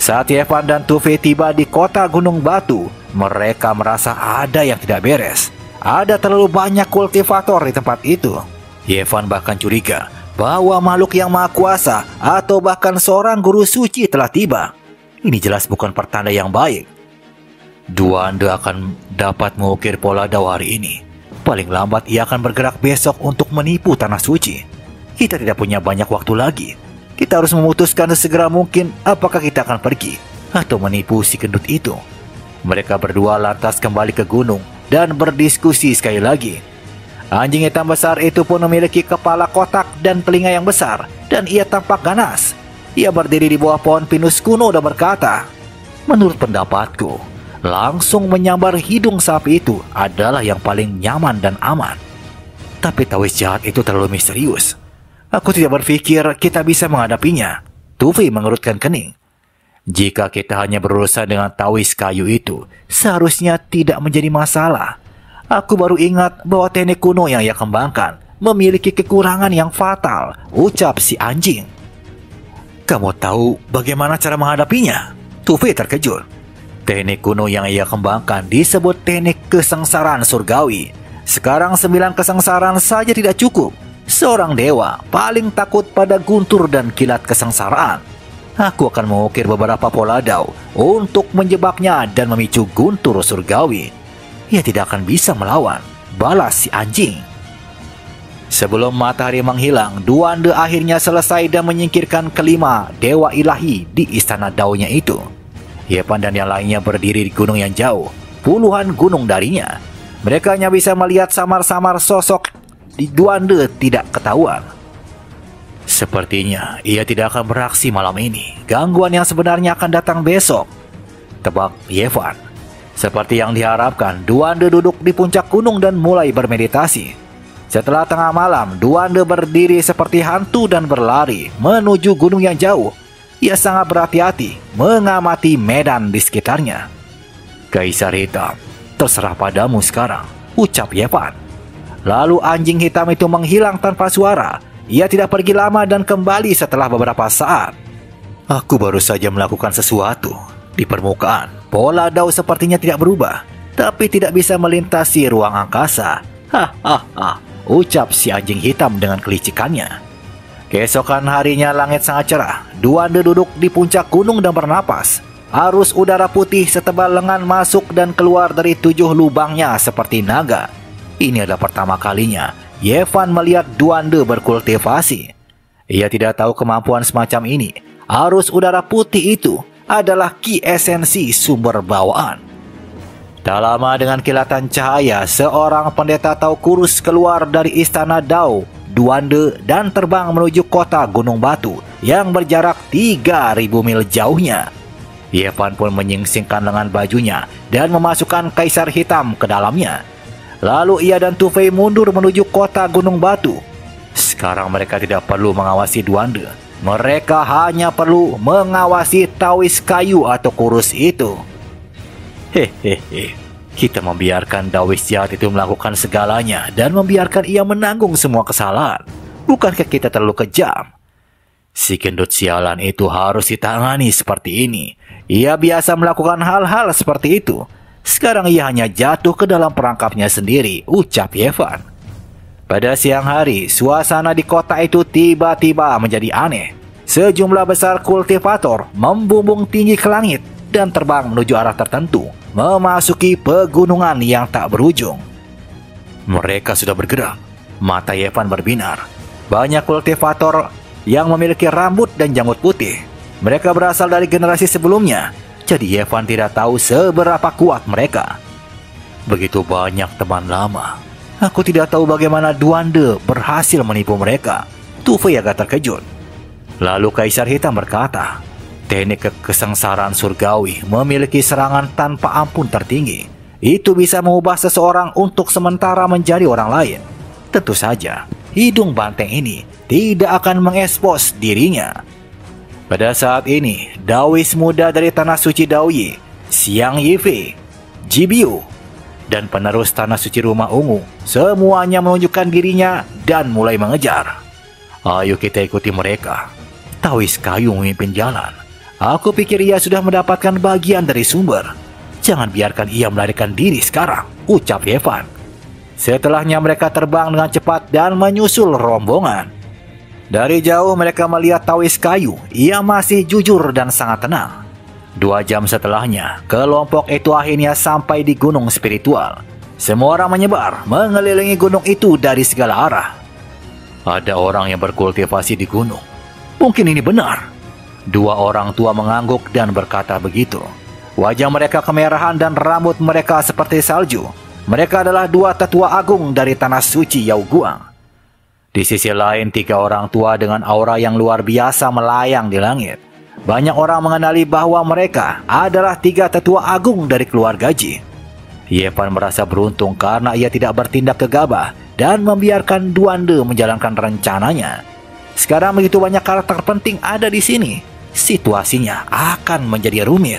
Saat Yevan dan Tufei tiba di kota Gunung Batu, mereka merasa ada yang tidak beres. Ada terlalu banyak kultivator di tempat itu. Yevan bahkan curiga bahwa makhluk yang maha kuasa atau bahkan seorang guru suci telah tiba. Ini jelas bukan pertanda yang baik. Duande akan dapat mengukir pola dao hari ini. Paling lambat ia akan bergerak besok untuk menipu tanah suci. Kita tidak punya banyak waktu lagi. Kita harus memutuskan sesegera mungkin apakah kita akan pergi atau menipu si gendut itu. Mereka berdua lantas kembali ke gunung dan berdiskusi sekali lagi. Anjing hitam besar itu pun memiliki kepala kotak dan telinga yang besar, dan ia tampak ganas. Ia berdiri di bawah pohon pinus kuno dan berkata, "Menurut pendapatku, langsung menyambar hidung sapi itu adalah yang paling nyaman dan aman. Tapi tawis jahat itu terlalu misterius. Aku tidak berpikir kita bisa menghadapinya." Tufei mengerutkan kening. Jika kita hanya berurusan dengan tawis kayu itu, seharusnya tidak menjadi masalah. Aku baru ingat bahwa teknik kuno yang ia kembangkan memiliki kekurangan yang fatal, ucap si anjing. Kamu tahu bagaimana cara menghadapinya? Tufei terkejut. Teknik kuno yang ia kembangkan disebut teknik kesengsaraan surgawi. Sekarang sembilan kesengsaraan saja tidak cukup. Seorang dewa paling takut pada guntur dan kilat kesengsaraan. Aku akan mengukir beberapa pola dao untuk menjebaknya dan memicu guntur surgawi. Ia tidak akan bisa melawan, balas si anjing. Sebelum matahari menghilang, Duande akhirnya selesai dan menyingkirkan kelima dewa ilahi di istana daonya itu. Yevan dan yang lainnya berdiri di gunung yang jauh, puluhan gunung darinya. Mereka hanya bisa melihat samar-samar sosok di Duande tidak ketahuan. Sepertinya ia tidak akan beraksi malam ini. Gangguan yang sebenarnya akan datang besok, tebak Yevan. Seperti yang diharapkan, Duande duduk di puncak gunung dan mulai bermeditasi. Setelah tengah malam, Duande berdiri seperti hantu dan berlari menuju gunung yang jauh. Ia sangat berhati-hati mengamati medan di sekitarnya. Kaisar Hitam, terserah padamu sekarang, ucap Yevan. Lalu anjing hitam itu menghilang tanpa suara. Ia tidak pergi lama dan kembali setelah beberapa saat. Aku baru saja melakukan sesuatu. Di permukaan, pola dao sepertinya tidak berubah, tapi tidak bisa melintasi ruang angkasa. Hahaha, ucap si anjing hitam dengan kelicikannya. Keesokan harinya langit sangat cerah. Duande duduk di puncak gunung dan bernapas. Arus udara putih setebal lengan masuk dan keluar dari tujuh lubangnya seperti naga. Ini adalah pertama kalinya Yevan melihat Duande berkultivasi. Ia tidak tahu kemampuan semacam ini. Arus udara putih itu adalah ki esensi sumber bawaan. Tak lama dengan kilatan cahaya, seorang pendeta Tao kurus keluar dari istana Dao Duande dan terbang menuju kota Gunung Batu yang berjarak tiga ribu mil jauhnya. Yevan pun menyingsingkan lengan bajunya dan memasukkan Kaisar Hitam ke dalamnya. Lalu ia dan Tufei mundur menuju kota Gunung Batu. Sekarang mereka tidak perlu mengawasi Duande. Mereka hanya perlu mengawasi tawis kayu atau kurus itu. Hehehe, kita membiarkan Dawis jahat itu melakukan segalanya dan membiarkan ia menanggung semua kesalahan. Bukankah kita terlalu kejam? Si gendut sialan itu harus ditangani seperti ini. Ia biasa melakukan hal-hal seperti itu. Sekarang ia hanya jatuh ke dalam perangkapnya sendiri, ucap Yevan. Pada siang hari, suasana di kota itu tiba-tiba menjadi aneh. Sejumlah besar kultivator membumbung tinggi ke langit dan terbang menuju arah tertentu, memasuki pegunungan yang tak berujung. Mereka sudah bergerak. Mata Yevan berbinar. Banyak kultivator yang memiliki rambut dan janggut putih. Mereka berasal dari generasi sebelumnya. Jadi Yevan tidak tahu seberapa kuat mereka. Begitu banyak teman lama. Aku tidak tahu bagaimana Duande berhasil menipu mereka. Tufei agak terkejut. Lalu Kaisar Hitam berkata, teknik kesengsaraan surgawi memiliki serangan tanpa ampun tertinggi. Itu bisa mengubah seseorang untuk sementara menjadi orang lain. Tentu saja, hidung banteng ini tidak akan mengekspos dirinya. Pada saat ini, Dawis muda dari Tanah Suci Daoyi, Xiang Yifei, Jibiu, dan penerus Tanah Suci Rumah Ungu, semuanya menunjukkan dirinya dan mulai mengejar. Ayo kita ikuti mereka. Tawis kayu memimpin jalan. Aku pikir ia sudah mendapatkan bagian dari sumber. Jangan biarkan ia melarikan diri sekarang, ucap Yevan. Setelahnya mereka terbang dengan cepat dan menyusul rombongan. Dari jauh mereka melihat Tawis kayu. Ia masih jujur dan sangat tenang. Dua jam setelahnya, kelompok itu akhirnya sampai di gunung spiritual. Semua orang menyebar, mengelilingi gunung itu dari segala arah. Ada orang yang berkultivasi di gunung. Mungkin ini benar. Dua orang tua mengangguk dan berkata begitu. Wajah mereka kemerahan dan rambut mereka seperti salju. Mereka adalah dua tetua agung dari tanah suci Yaoguang. Di sisi lain, tiga orang tua dengan aura yang luar biasa melayang di langit. Banyak orang mengenali bahwa mereka adalah tiga tetua agung dari keluarga Ji. Yevan merasa beruntung karena ia tidak bertindak gegabah dan membiarkan Duande menjalankan rencananya. Sekarang begitu banyak karakter penting ada di sini. Situasinya akan menjadi rumit.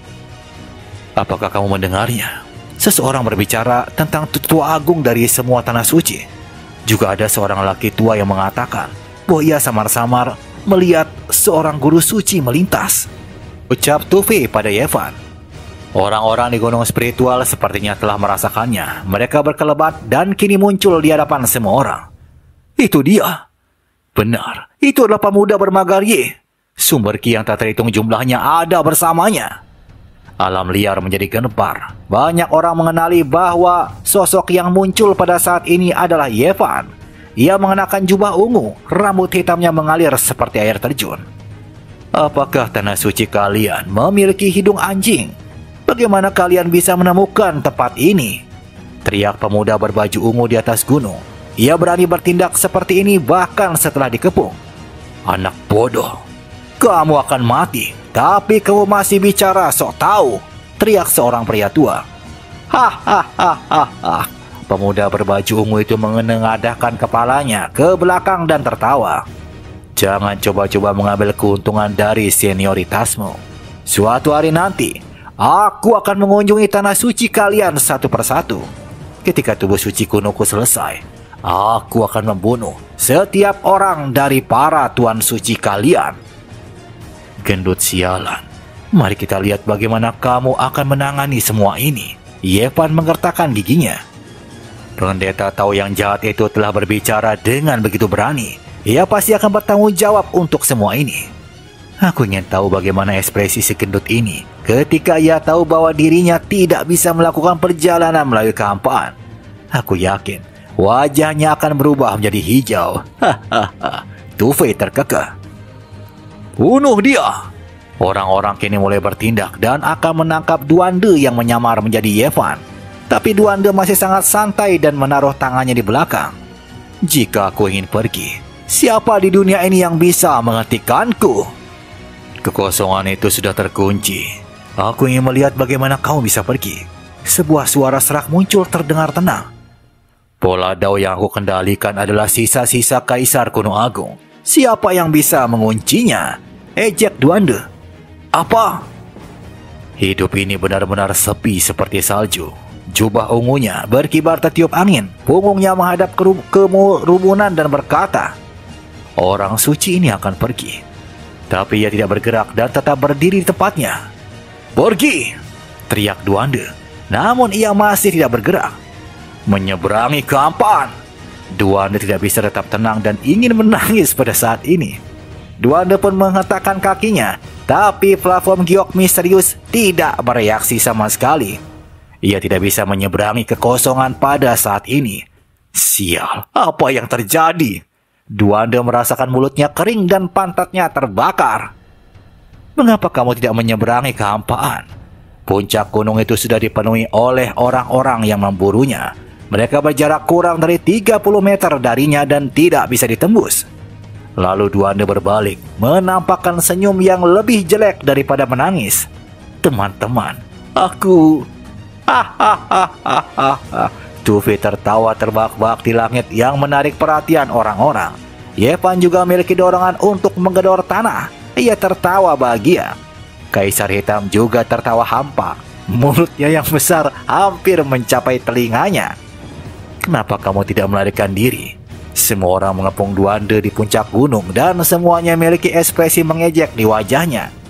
Apakah kamu mendengarnya? Seseorang berbicara tentang tetua agung dari semua tanah suci. Juga ada seorang laki tua yang mengatakan bahwa ia samar-samar melihat seorang guru suci melintas. Ucap Tufi pada Yevan. Orang-orang di gunung spiritual sepertinya telah merasakannya. Mereka berkelebat dan kini muncul di hadapan semua orang. Itu dia. Benar, itu adalah pemuda bermagarye. Sumber ki yang tak terhitung jumlahnya ada bersamanya. Alam liar menjadi genepar. Banyak orang mengenali bahwa sosok yang muncul pada saat ini adalah Yevan. Ia mengenakan jubah ungu, rambut hitamnya mengalir seperti air terjun. Apakah tanah suci kalian memiliki hidung anjing? Bagaimana kalian bisa menemukan tempat ini? Teriak pemuda berbaju ungu di atas gunung. Ia berani bertindak seperti ini bahkan setelah dikepung. Anak bodoh, kamu akan mati. Tapi kamu masih bicara sok tahu, teriak seorang pria tua. Hahaha. Pemuda berbaju ungu itu menengadahkan kepalanya ke belakang dan tertawa. Jangan coba-coba mengambil keuntungan dari senioritasmu. Suatu hari nanti, aku akan mengunjungi tanah suci kalian satu persatu. Ketika tubuh suci kunoku selesai, aku akan membunuh setiap orang dari para tuan suci kalian. Gendut sialan. Mari kita lihat bagaimana kamu akan menangani semua ini. Yevan menggertakkan giginya. Pendeta tahu yang jahat itu telah berbicara dengan begitu berani. Ia pasti akan bertanggung jawab untuk semua ini. Aku ingin tahu bagaimana ekspresi si gendut ini ketika ia tahu bahwa dirinya tidak bisa melakukan perjalanan melalui kehampaan. Aku yakin wajahnya akan berubah menjadi hijau. Hahaha. Tufi terkekeh. Bunuh dia! Orang-orang kini mulai bertindak dan akan menangkap Duande yang menyamar menjadi Yevan. Tapi Duande masih sangat santai dan menaruh tangannya di belakang. Jika aku ingin pergi, siapa di dunia ini yang bisa menghentikanku? Kekosongan itu sudah terkunci. Aku ingin melihat bagaimana kau bisa pergi. Sebuah suara serak muncul terdengar tenang. Pola dao yang aku kendalikan adalah sisa-sisa Kaisar Kuno Agung. Siapa yang bisa menguncinya? Ejek Duande. Apa? Hidup ini benar-benar sepi seperti salju. Jubah ungunya berkibar tertiup angin. Punggungnya menghadap ke kerumunan dan berkata, orang suci ini akan pergi. Tapi ia tidak bergerak dan tetap berdiri di tempatnya. Pergi! Teriak Duande. Namun ia masih tidak bergerak. Menyeberangi kehampaan. Duande tidak bisa tetap tenang dan ingin menangis pada saat ini. Duande pun menghentakkan kakinya, tapi platform giok misterius tidak bereaksi sama sekali. Ia tidak bisa menyeberangi kekosongan pada saat ini. Sial, apa yang terjadi? Duande merasakan mulutnya kering dan pantatnya terbakar. Mengapa kamu tidak menyeberangi kehampaan? Puncak gunung itu sudah dipenuhi oleh orang-orang yang memburunya. Mereka berjarak kurang dari tiga puluh meter darinya dan tidak bisa ditembus. Lalu Duande berbalik, menampakkan senyum yang lebih jelek daripada menangis. Teman-teman, aku... Hahaha. Tufi tertawa terbahak-bahak di langit yang menarik perhatian orang-orang. Yevan juga memiliki dorongan untuk menggedor tanah. Ia tertawa bahagia. Kaisar Hitam juga tertawa hampa. Mulutnya yang besar hampir mencapai telinganya. Kenapa kamu tidak melarikan diri? Semua orang mengepung Duande di puncak gunung dan semuanya memiliki ekspresi mengejek di wajahnya.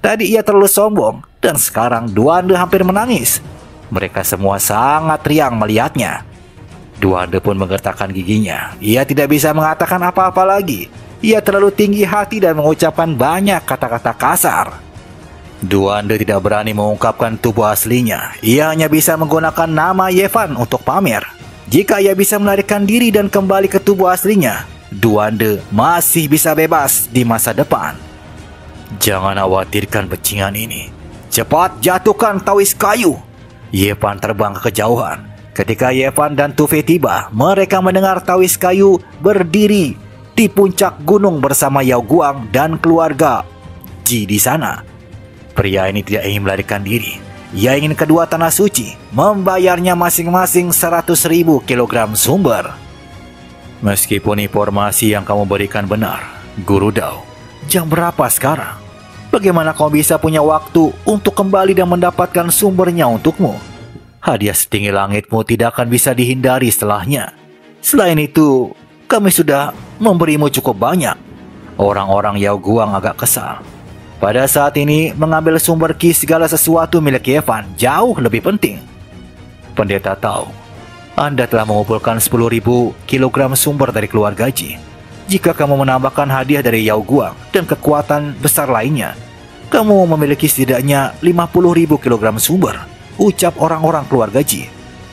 Tadi ia terlalu sombong, dan sekarang Duande hampir menangis. Mereka semua sangat riang melihatnya. Duande pun menggertakkan giginya. Ia tidak bisa mengatakan apa-apa lagi. Ia terlalu tinggi hati dan mengucapkan banyak kata-kata kasar. Duande tidak berani mengungkapkan tubuh aslinya. Ia hanya bisa menggunakan nama Yevan untuk pamer. Jika ia bisa melarikan diri dan kembali ke tubuh aslinya, Duande masih bisa bebas di masa depan. Jangan khawatirkan pecingan ini. Cepat jatuhkan tawis kayu. Yevan terbang ke kejauhan. Ketika Yevan dan Tuve tiba, mereka mendengar tawis kayu berdiri di puncak gunung bersama Yao Guang dan keluarga Ji di sana. Pria ini tidak ingin melarikan diri. Ia ingin kedua tanah suci membayarnya masing-masing seratus ribu kilogram sumber. Meskipun informasi yang kamu berikan benar, Guru Dao, jam berapa sekarang? Bagaimana kau bisa punya waktu untuk kembali dan mendapatkan sumbernya untukmu? Hadiah setinggi langitmu tidak akan bisa dihindari setelahnya. Selain itu, kami sudah memberimu cukup banyak. Orang-orang Yao Guang agak kesal. Pada saat ini, mengambil sumber ki segala sesuatu milik Yevan jauh lebih penting. Pendeta tahu, Anda telah mengumpulkan sepuluh ribu kilogram sumber dari keluarga Ji. Jika kamu menambahkan hadiah dari Yao Guang dan kekuatan besar lainnya, kamu memiliki setidaknya lima puluh ribu kilogram sumber, ucap orang-orang keluarga Ji.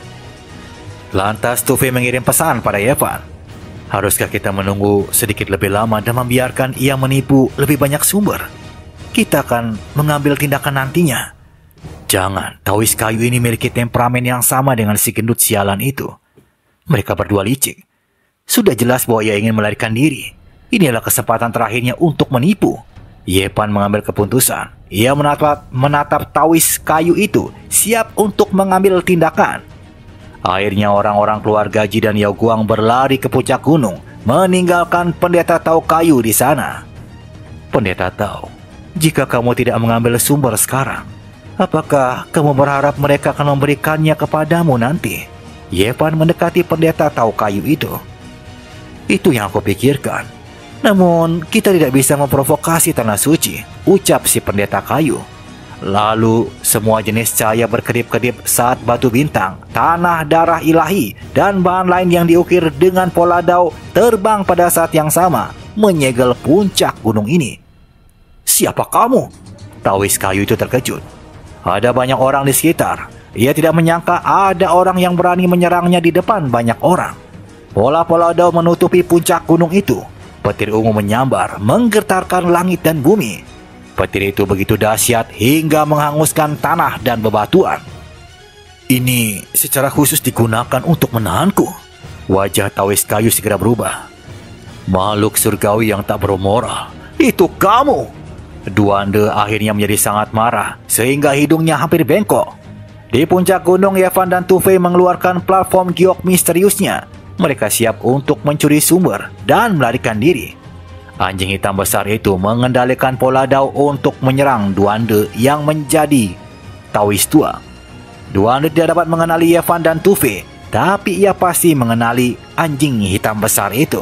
Lantas Tuve mengirim pesan pada Yevan. Haruskah kita menunggu sedikit lebih lama dan membiarkan ia menipu lebih banyak sumber? Kita akan mengambil tindakan nantinya. Jangan, tawis kayu ini memiliki temperamen yang sama dengan si gendut sialan itu. Mereka berdua licik. Sudah jelas bahwa ia ingin melarikan diri. Inilah kesempatan terakhirnya untuk menipu. Yevan mengambil keputusan. Ia menatap, menatap tawis kayu itu, siap untuk mengambil tindakan. Akhirnya orang-orang keluarga Ji dan Yao Guang berlari ke puncak gunung, meninggalkan pendeta Tao kayu di sana. Pendeta Tao, jika kamu tidak mengambil sumber sekarang, apakah kamu berharap mereka akan memberikannya kepadamu nanti? Yevan mendekati pendeta Tao kayu itu. Itu yang aku pikirkan. Namun, kita tidak bisa memprovokasi tanah suci, ucap si pendeta kayu. Lalu, semua jenis cahaya berkedip-kedip saat batu bintang, tanah darah ilahi, dan bahan lain yang diukir dengan pola dao terbang pada saat yang sama, menyegel puncak gunung ini. Siapa kamu? Tawis kayu itu terkejut. Ada banyak orang di sekitar. Ia tidak menyangka ada orang yang berani menyerangnya di depan banyak orang. Pola-pola dao menutupi puncak gunung itu. Petir ungu menyambar, menggetarkan langit dan bumi. Petir itu begitu dahsyat hingga menghanguskan tanah dan bebatuan. Ini secara khusus digunakan untuk menahanku. Wajah tawis kayu segera berubah. Makhluk surgawi yang tak bermoral. Itu kamu! Duande akhirnya menjadi sangat marah, sehingga hidungnya hampir bengkok. Di puncak gunung, Yevan dan Tuve mengeluarkan platform giok misteriusnya. Mereka siap untuk mencuri sumber dan melarikan diri. Anjing hitam besar itu mengendalikan pola dao untuk menyerang Duande yang menjadi tawis tua. Duande tidak dapat mengenali Yevan dan Tuve, tapi ia pasti mengenali anjing hitam besar itu.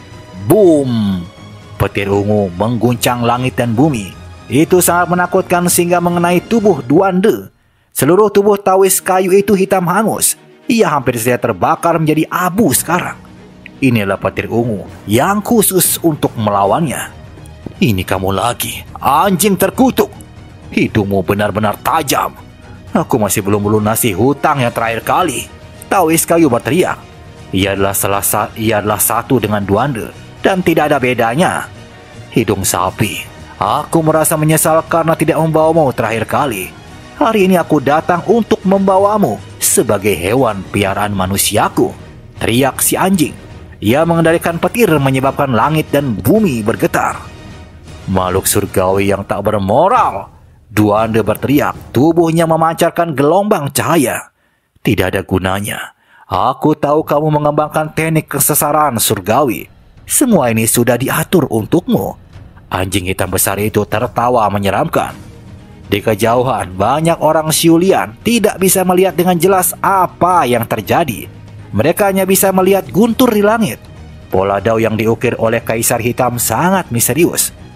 Boom! Petir ungu mengguncang langit dan bumi. Itu sangat menakutkan sehingga mengenai tubuh Duande. Seluruh tubuh tawis kayu itu hitam hangus. Ia hampir saja terbakar menjadi abu sekarang. Inilah petir ungu yang khusus untuk melawannya. Ini kamu lagi, anjing terkutuk. Hidungmu benar-benar tajam. Aku masih belum melunasi hutang yang terakhir kali. Tawis kayu berteriak. Ia adalah, salah sa ia adalah satu dengan Duande dan tidak ada bedanya. Hidung sapi, aku merasa menyesal karena tidak membawamu terakhir kali. Hari ini aku datang untuk membawamu sebagai hewan piaraan manusiaku, teriak si anjing. Ia mengendalikan petir menyebabkan langit dan bumi bergetar. Makhluk surgawi yang tak bermoral, Duande berteriak, tubuhnya memancarkan gelombang cahaya. Tidak ada gunanya. Aku tahu kamu mengembangkan teknik kesesaran surgawi. Semua ini sudah diatur untukmu. Anjing hitam besar itu tertawa menyeramkan. Di kejauhan, banyak orang Siulian tidak bisa melihat dengan jelas apa yang terjadi. Mereka hanya bisa melihat guntur di langit. Pola dao yang diukir oleh Kaisar Hitam sangat misterius.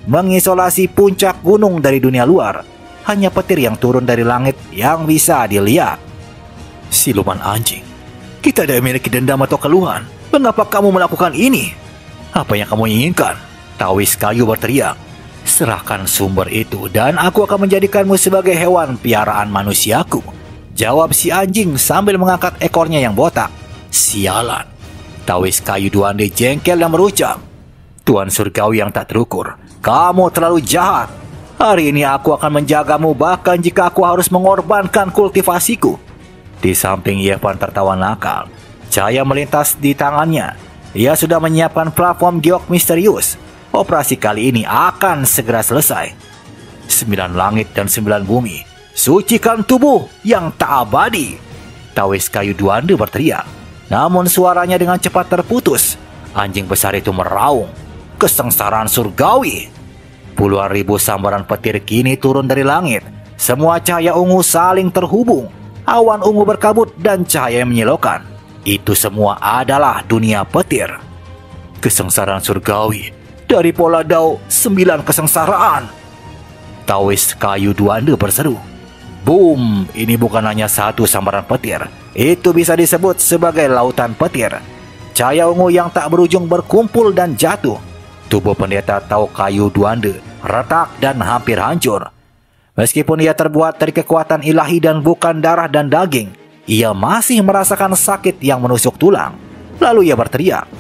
mengisolasi puncak gunung dari dunia luar. Hanya petir yang turun dari langit yang bisa dilihat. Siluman anjing, kita tidak memiliki dendam atau keluhan. Mengapa kamu melakukan ini? Apa yang kamu inginkan? Tawis kayu berteriak. Serahkan sumber itu dan aku akan menjadikanmu sebagai hewan piaraan manusiaku, jawab si anjing sambil mengangkat ekornya yang botak. Sialan. Tawis kayu Duande jengkel dan berucap, Tuan surgawi yang tak terukur, kamu terlalu jahat. Hari ini aku akan menjagamu bahkan jika aku harus mengorbankan kultivasiku. Di samping Yevan tertawa nakal. Cahaya melintas di tangannya. Ia sudah menyiapkan platform giok misterius. Operasi kali ini akan segera selesai. Sembilan langit dan sembilan bumi, sucikan tubuh yang tak abadi, Tawis kayu Duande berteriak. Namun suaranya dengan cepat terputus. Anjing besar itu meraung. Kesengsaraan surgawi. Puluhan ribu sambaran petir kini turun dari langit. Semua cahaya ungu saling terhubung. Awan ungu berkabut dan cahaya menyilaukan. Itu semua adalah dunia petir. Kesengsaraan surgawi. Dari pola dao, sembilan kesengsaraan, Tawis kayu Duande berseru. Boom, ini bukan hanya satu sambaran petir. Itu bisa disebut sebagai lautan petir. Cahaya ungu yang tak berujung berkumpul dan jatuh. Tubuh pendeta Tau kayu Duande retak dan hampir hancur. Meskipun ia terbuat dari kekuatan ilahi dan bukan darah dan daging, ia masih merasakan sakit yang menusuk tulang. Lalu ia berteriak,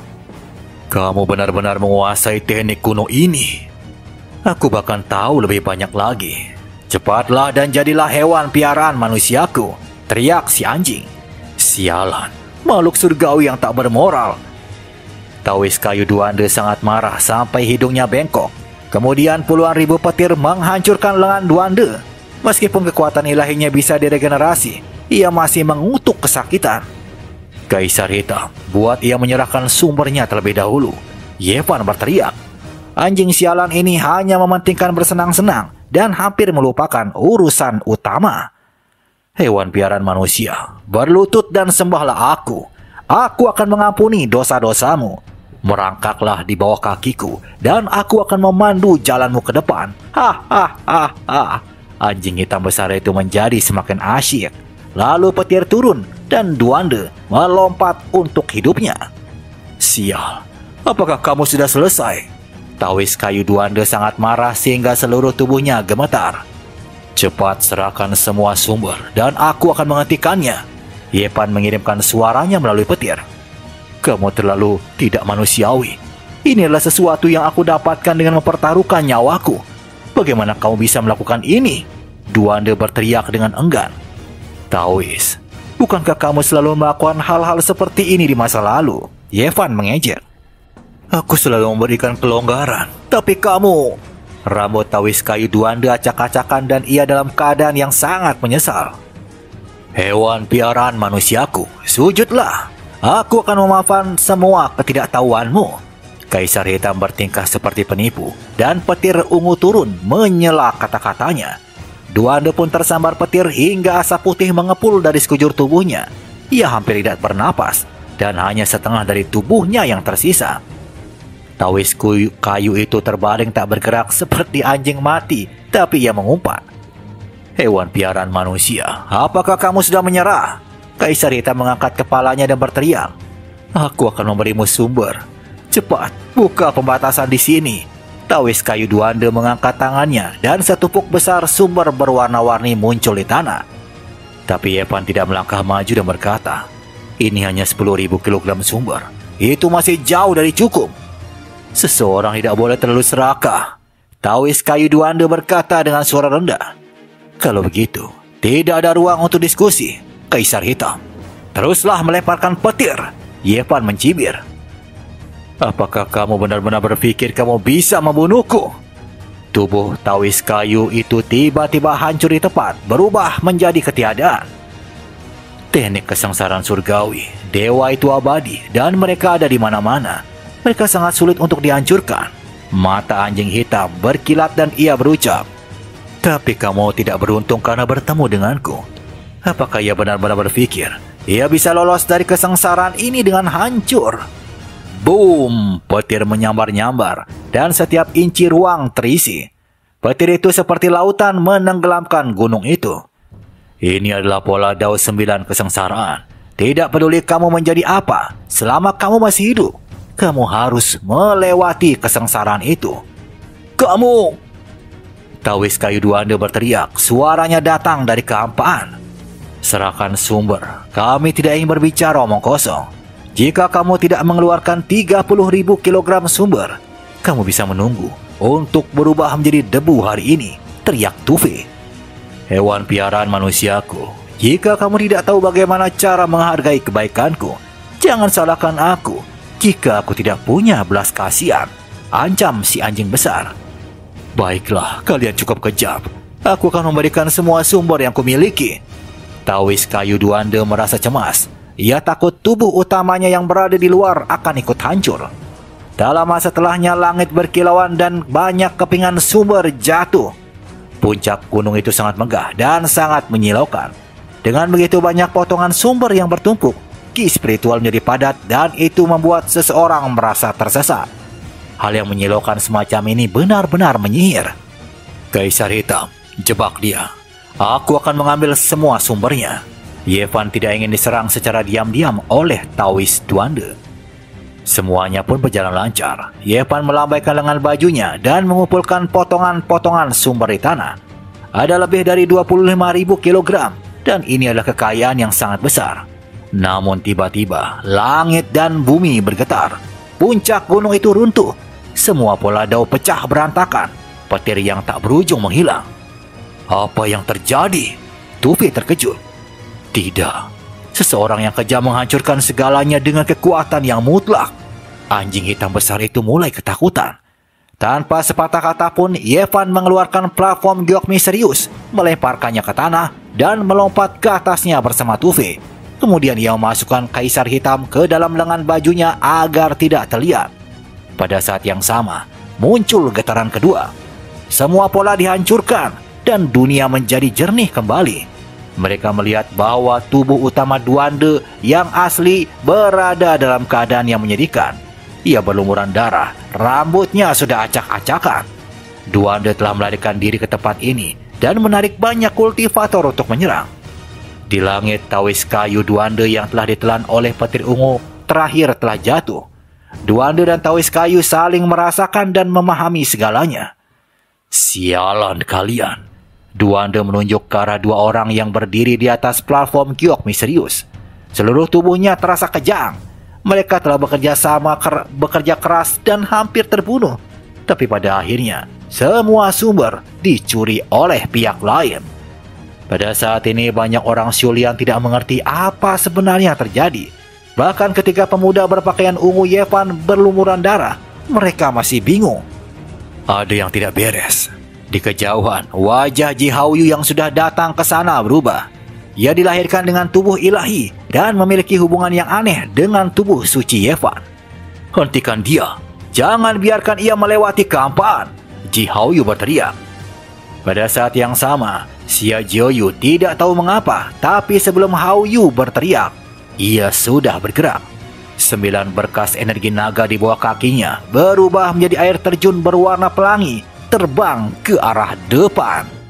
kamu benar-benar menguasai teknik kuno ini. Aku bahkan tahu lebih banyak lagi. Cepatlah dan jadilah hewan piaraan manusiaku, teriak si anjing. Sialan, makhluk surgawi yang tak bermoral. Tawis kayu Duande sangat marah sampai hidungnya bengkok. Kemudian puluhan ribu petir menghancurkan lengan Duande. Meskipun kekuatan ilahinya bisa diregenerasi, ia masih mengutuk kesakitan. Kaisar Hitam, buat ia menyerahkan sumbernya terlebih dahulu, Yevan berteriak. Anjing sialan ini hanya mementingkan bersenang-senang dan hampir melupakan urusan utama. Hewan piaraan manusia, berlutut dan sembahlah aku. Aku akan mengampuni dosa-dosamu. Merangkaklah di bawah kakiku dan aku akan memandu jalanmu ke depan. Hahaha. Anjing hitam besar itu menjadi semakin asyik. Lalu petir turun dan Duande melompat untuk hidupnya. Sial, apakah kamu sudah selesai? Tawis kayu Duande sangat marah sehingga seluruh tubuhnya gemetar. Cepat serahkan semua sumber dan aku akan menghentikannya. Yevan mengirimkan suaranya melalui petir. Kamu terlalu tidak manusiawi. Ini adalah sesuatu yang aku dapatkan dengan mempertaruhkan nyawaku. Bagaimana kamu bisa melakukan ini? Duande berteriak dengan enggan. Tawis, bukankah kamu selalu melakukan hal-hal seperti ini di masa lalu? Yevan mengejek. Aku selalu memberikan kelonggaran, tapi kamu... Rambut Tawis kayu Duande acak-acakan dan ia dalam keadaan yang sangat menyesal. Hewan piaraan manusiaku, sujudlah. Aku akan memaafkan semua ketidaktahuanmu. Kaisar Hitam bertingkah seperti penipu dan petir ungu turun menyela kata-katanya. Duande pun tersambar petir hingga asap putih mengepul dari sekujur tubuhnya. Ia hampir tidak bernapas dan hanya setengah dari tubuhnya yang tersisa. Tawis kayu itu terbaring tak bergerak seperti anjing mati, tapi ia mengumpat. Hewan piaraan manusia, apakah kamu sudah menyerah? Kaisar Hitam mengangkat kepalanya dan berteriak. Aku akan memberimu sumber. Cepat, buka pembatasan di sini. Tawis kayu Duande mengangkat tangannya dan setupuk besar sumber berwarna-warni muncul di tanah. Tapi Yevan tidak melangkah maju dan berkata, ini hanya sepuluh ribu kilogram sumber. Itu masih jauh dari cukup. Seseorang tidak boleh terlalu serakah. Tawis kayu Duande berkata dengan suara rendah. Kalau begitu, tidak ada ruang untuk diskusi, Kaisar Hitam. Teruslah melemparkan petir. Yevan mencibir. Apakah kamu benar-benar berpikir kamu bisa membunuhku? Tubuh Tawis kayu itu tiba-tiba hancur di tepat, berubah menjadi ketiadaan. Teknik kesengsaraan surgawi, dewa itu abadi dan mereka ada di mana-mana. Mereka sangat sulit untuk dihancurkan. Mata anjing hitam berkilat dan ia berucap, tapi kamu tidak beruntung karena bertemu denganku. Apakah ia benar-benar berpikir ia bisa lolos dari kesengsaraan ini dengan hancur? Boom! Petir menyambar-nyambar dan setiap inci ruang terisi. Petir itu seperti lautan menenggelamkan gunung itu. Ini adalah pola dao sembilan kesengsaraan. Tidak peduli kamu menjadi apa, selama kamu masih hidup, kamu harus melewati kesengsaraan itu. Kamu! Taoist kayu duanda berteriak, suaranya datang dari kehampaan. Serahkan sumber, kami tidak ingin berbicara omong kosong. Jika kamu tidak mengeluarkan tiga puluh ribu kilogram sumber, kamu bisa menunggu untuk berubah menjadi debu hari ini, teriak Tufi. Hewan piaraan manusiaku, jika kamu tidak tahu bagaimana cara menghargai kebaikanku, jangan salahkan aku jika aku tidak punya belas kasihan, ancam si anjing besar. Baiklah, kalian cukup kejam. Aku akan memberikan semua sumber yang kumiliki. Taoist kayu duanda merasa cemas. Ia takut tubuh utamanya yang berada di luar akan ikut hancur. Tak lama setelahnya langit berkilauan dan banyak kepingan sumber jatuh. Puncak gunung itu sangat megah dan sangat menyilaukan. Dengan begitu banyak potongan sumber yang bertumpuk, ki spiritual menjadi padat dan itu membuat seseorang merasa tersesat. Hal yang menyilaukan semacam ini benar-benar menyihir. Kaisar Hitam, jebak dia. Aku akan mengambil semua sumbernya. Yevan tidak ingin diserang secara diam-diam oleh Taoist duanda. Semuanya pun berjalan lancar. Yevan melambaikan lengan bajunya dan mengumpulkan potongan-potongan sumber di tanah. Ada lebih dari dua puluh lima ribu kilogram dan ini adalah kekayaan yang sangat besar. Namun tiba-tiba langit dan bumi bergetar. Puncak gunung itu runtuh. Semua pola dao pecah berantakan. Petir yang tak berujung menghilang. Apa yang terjadi? Tufi terkejut. Tidak. Seseorang yang kejam menghancurkan segalanya dengan kekuatan yang mutlak. Anjing hitam besar itu mulai ketakutan. Tanpa sepatah kata pun, Yevan mengeluarkan platform giok misterius, melemparkannya ke tanah, dan melompat ke atasnya bersama Tufi. Kemudian ia memasukkan kaisar hitam ke dalam lengan bajunya agar tidak terlihat. Pada saat yang sama, muncul getaran kedua. Semua pola dihancurkan dan dunia menjadi jernih kembali. Mereka melihat bahwa tubuh utama duanda yang asli berada dalam keadaan yang menyedihkan. Ia berlumuran darah, rambutnya sudah acak-acakan. Duanda telah melarikan diri ke tempat ini dan menarik banyak kultivator untuk menyerang. Di langit, Taoist kayu duanda yang telah ditelan oleh petir ungu terakhir telah jatuh. Duanda dan Taoist kayu saling merasakan dan memahami segalanya. Sialan kalian. Duanda menunjuk ke arah dua orang yang berdiri di atas platform giok misterius. Seluruh tubuhnya terasa kejang. Mereka telah bekerja sama ker bekerja keras dan hampir terbunuh. Tapi pada akhirnya, semua sumber dicuri oleh pihak lain. Pada saat ini banyak orang Shulian tidak mengerti apa sebenarnya terjadi. Bahkan ketika pemuda berpakaian ungu Yevan berlumuran darah, mereka masih bingung. Ada yang tidak beres. Di kejauhan, wajah Ji Haoyu yang sudah datang ke sana berubah. Ia dilahirkan dengan tubuh ilahi dan memiliki hubungan yang aneh dengan tubuh suci Yevan. Hentikan dia. Jangan biarkan ia melewati kehampaan. Ji Haoyu berteriak. Pada saat yang sama, Xia Jiaoyu tidak tahu mengapa, tapi sebelum Haoyu berteriak, ia sudah bergerak. Sembilan berkas energi naga di bawah kakinya berubah menjadi air terjun berwarna pelangi, terbang ke arah depan.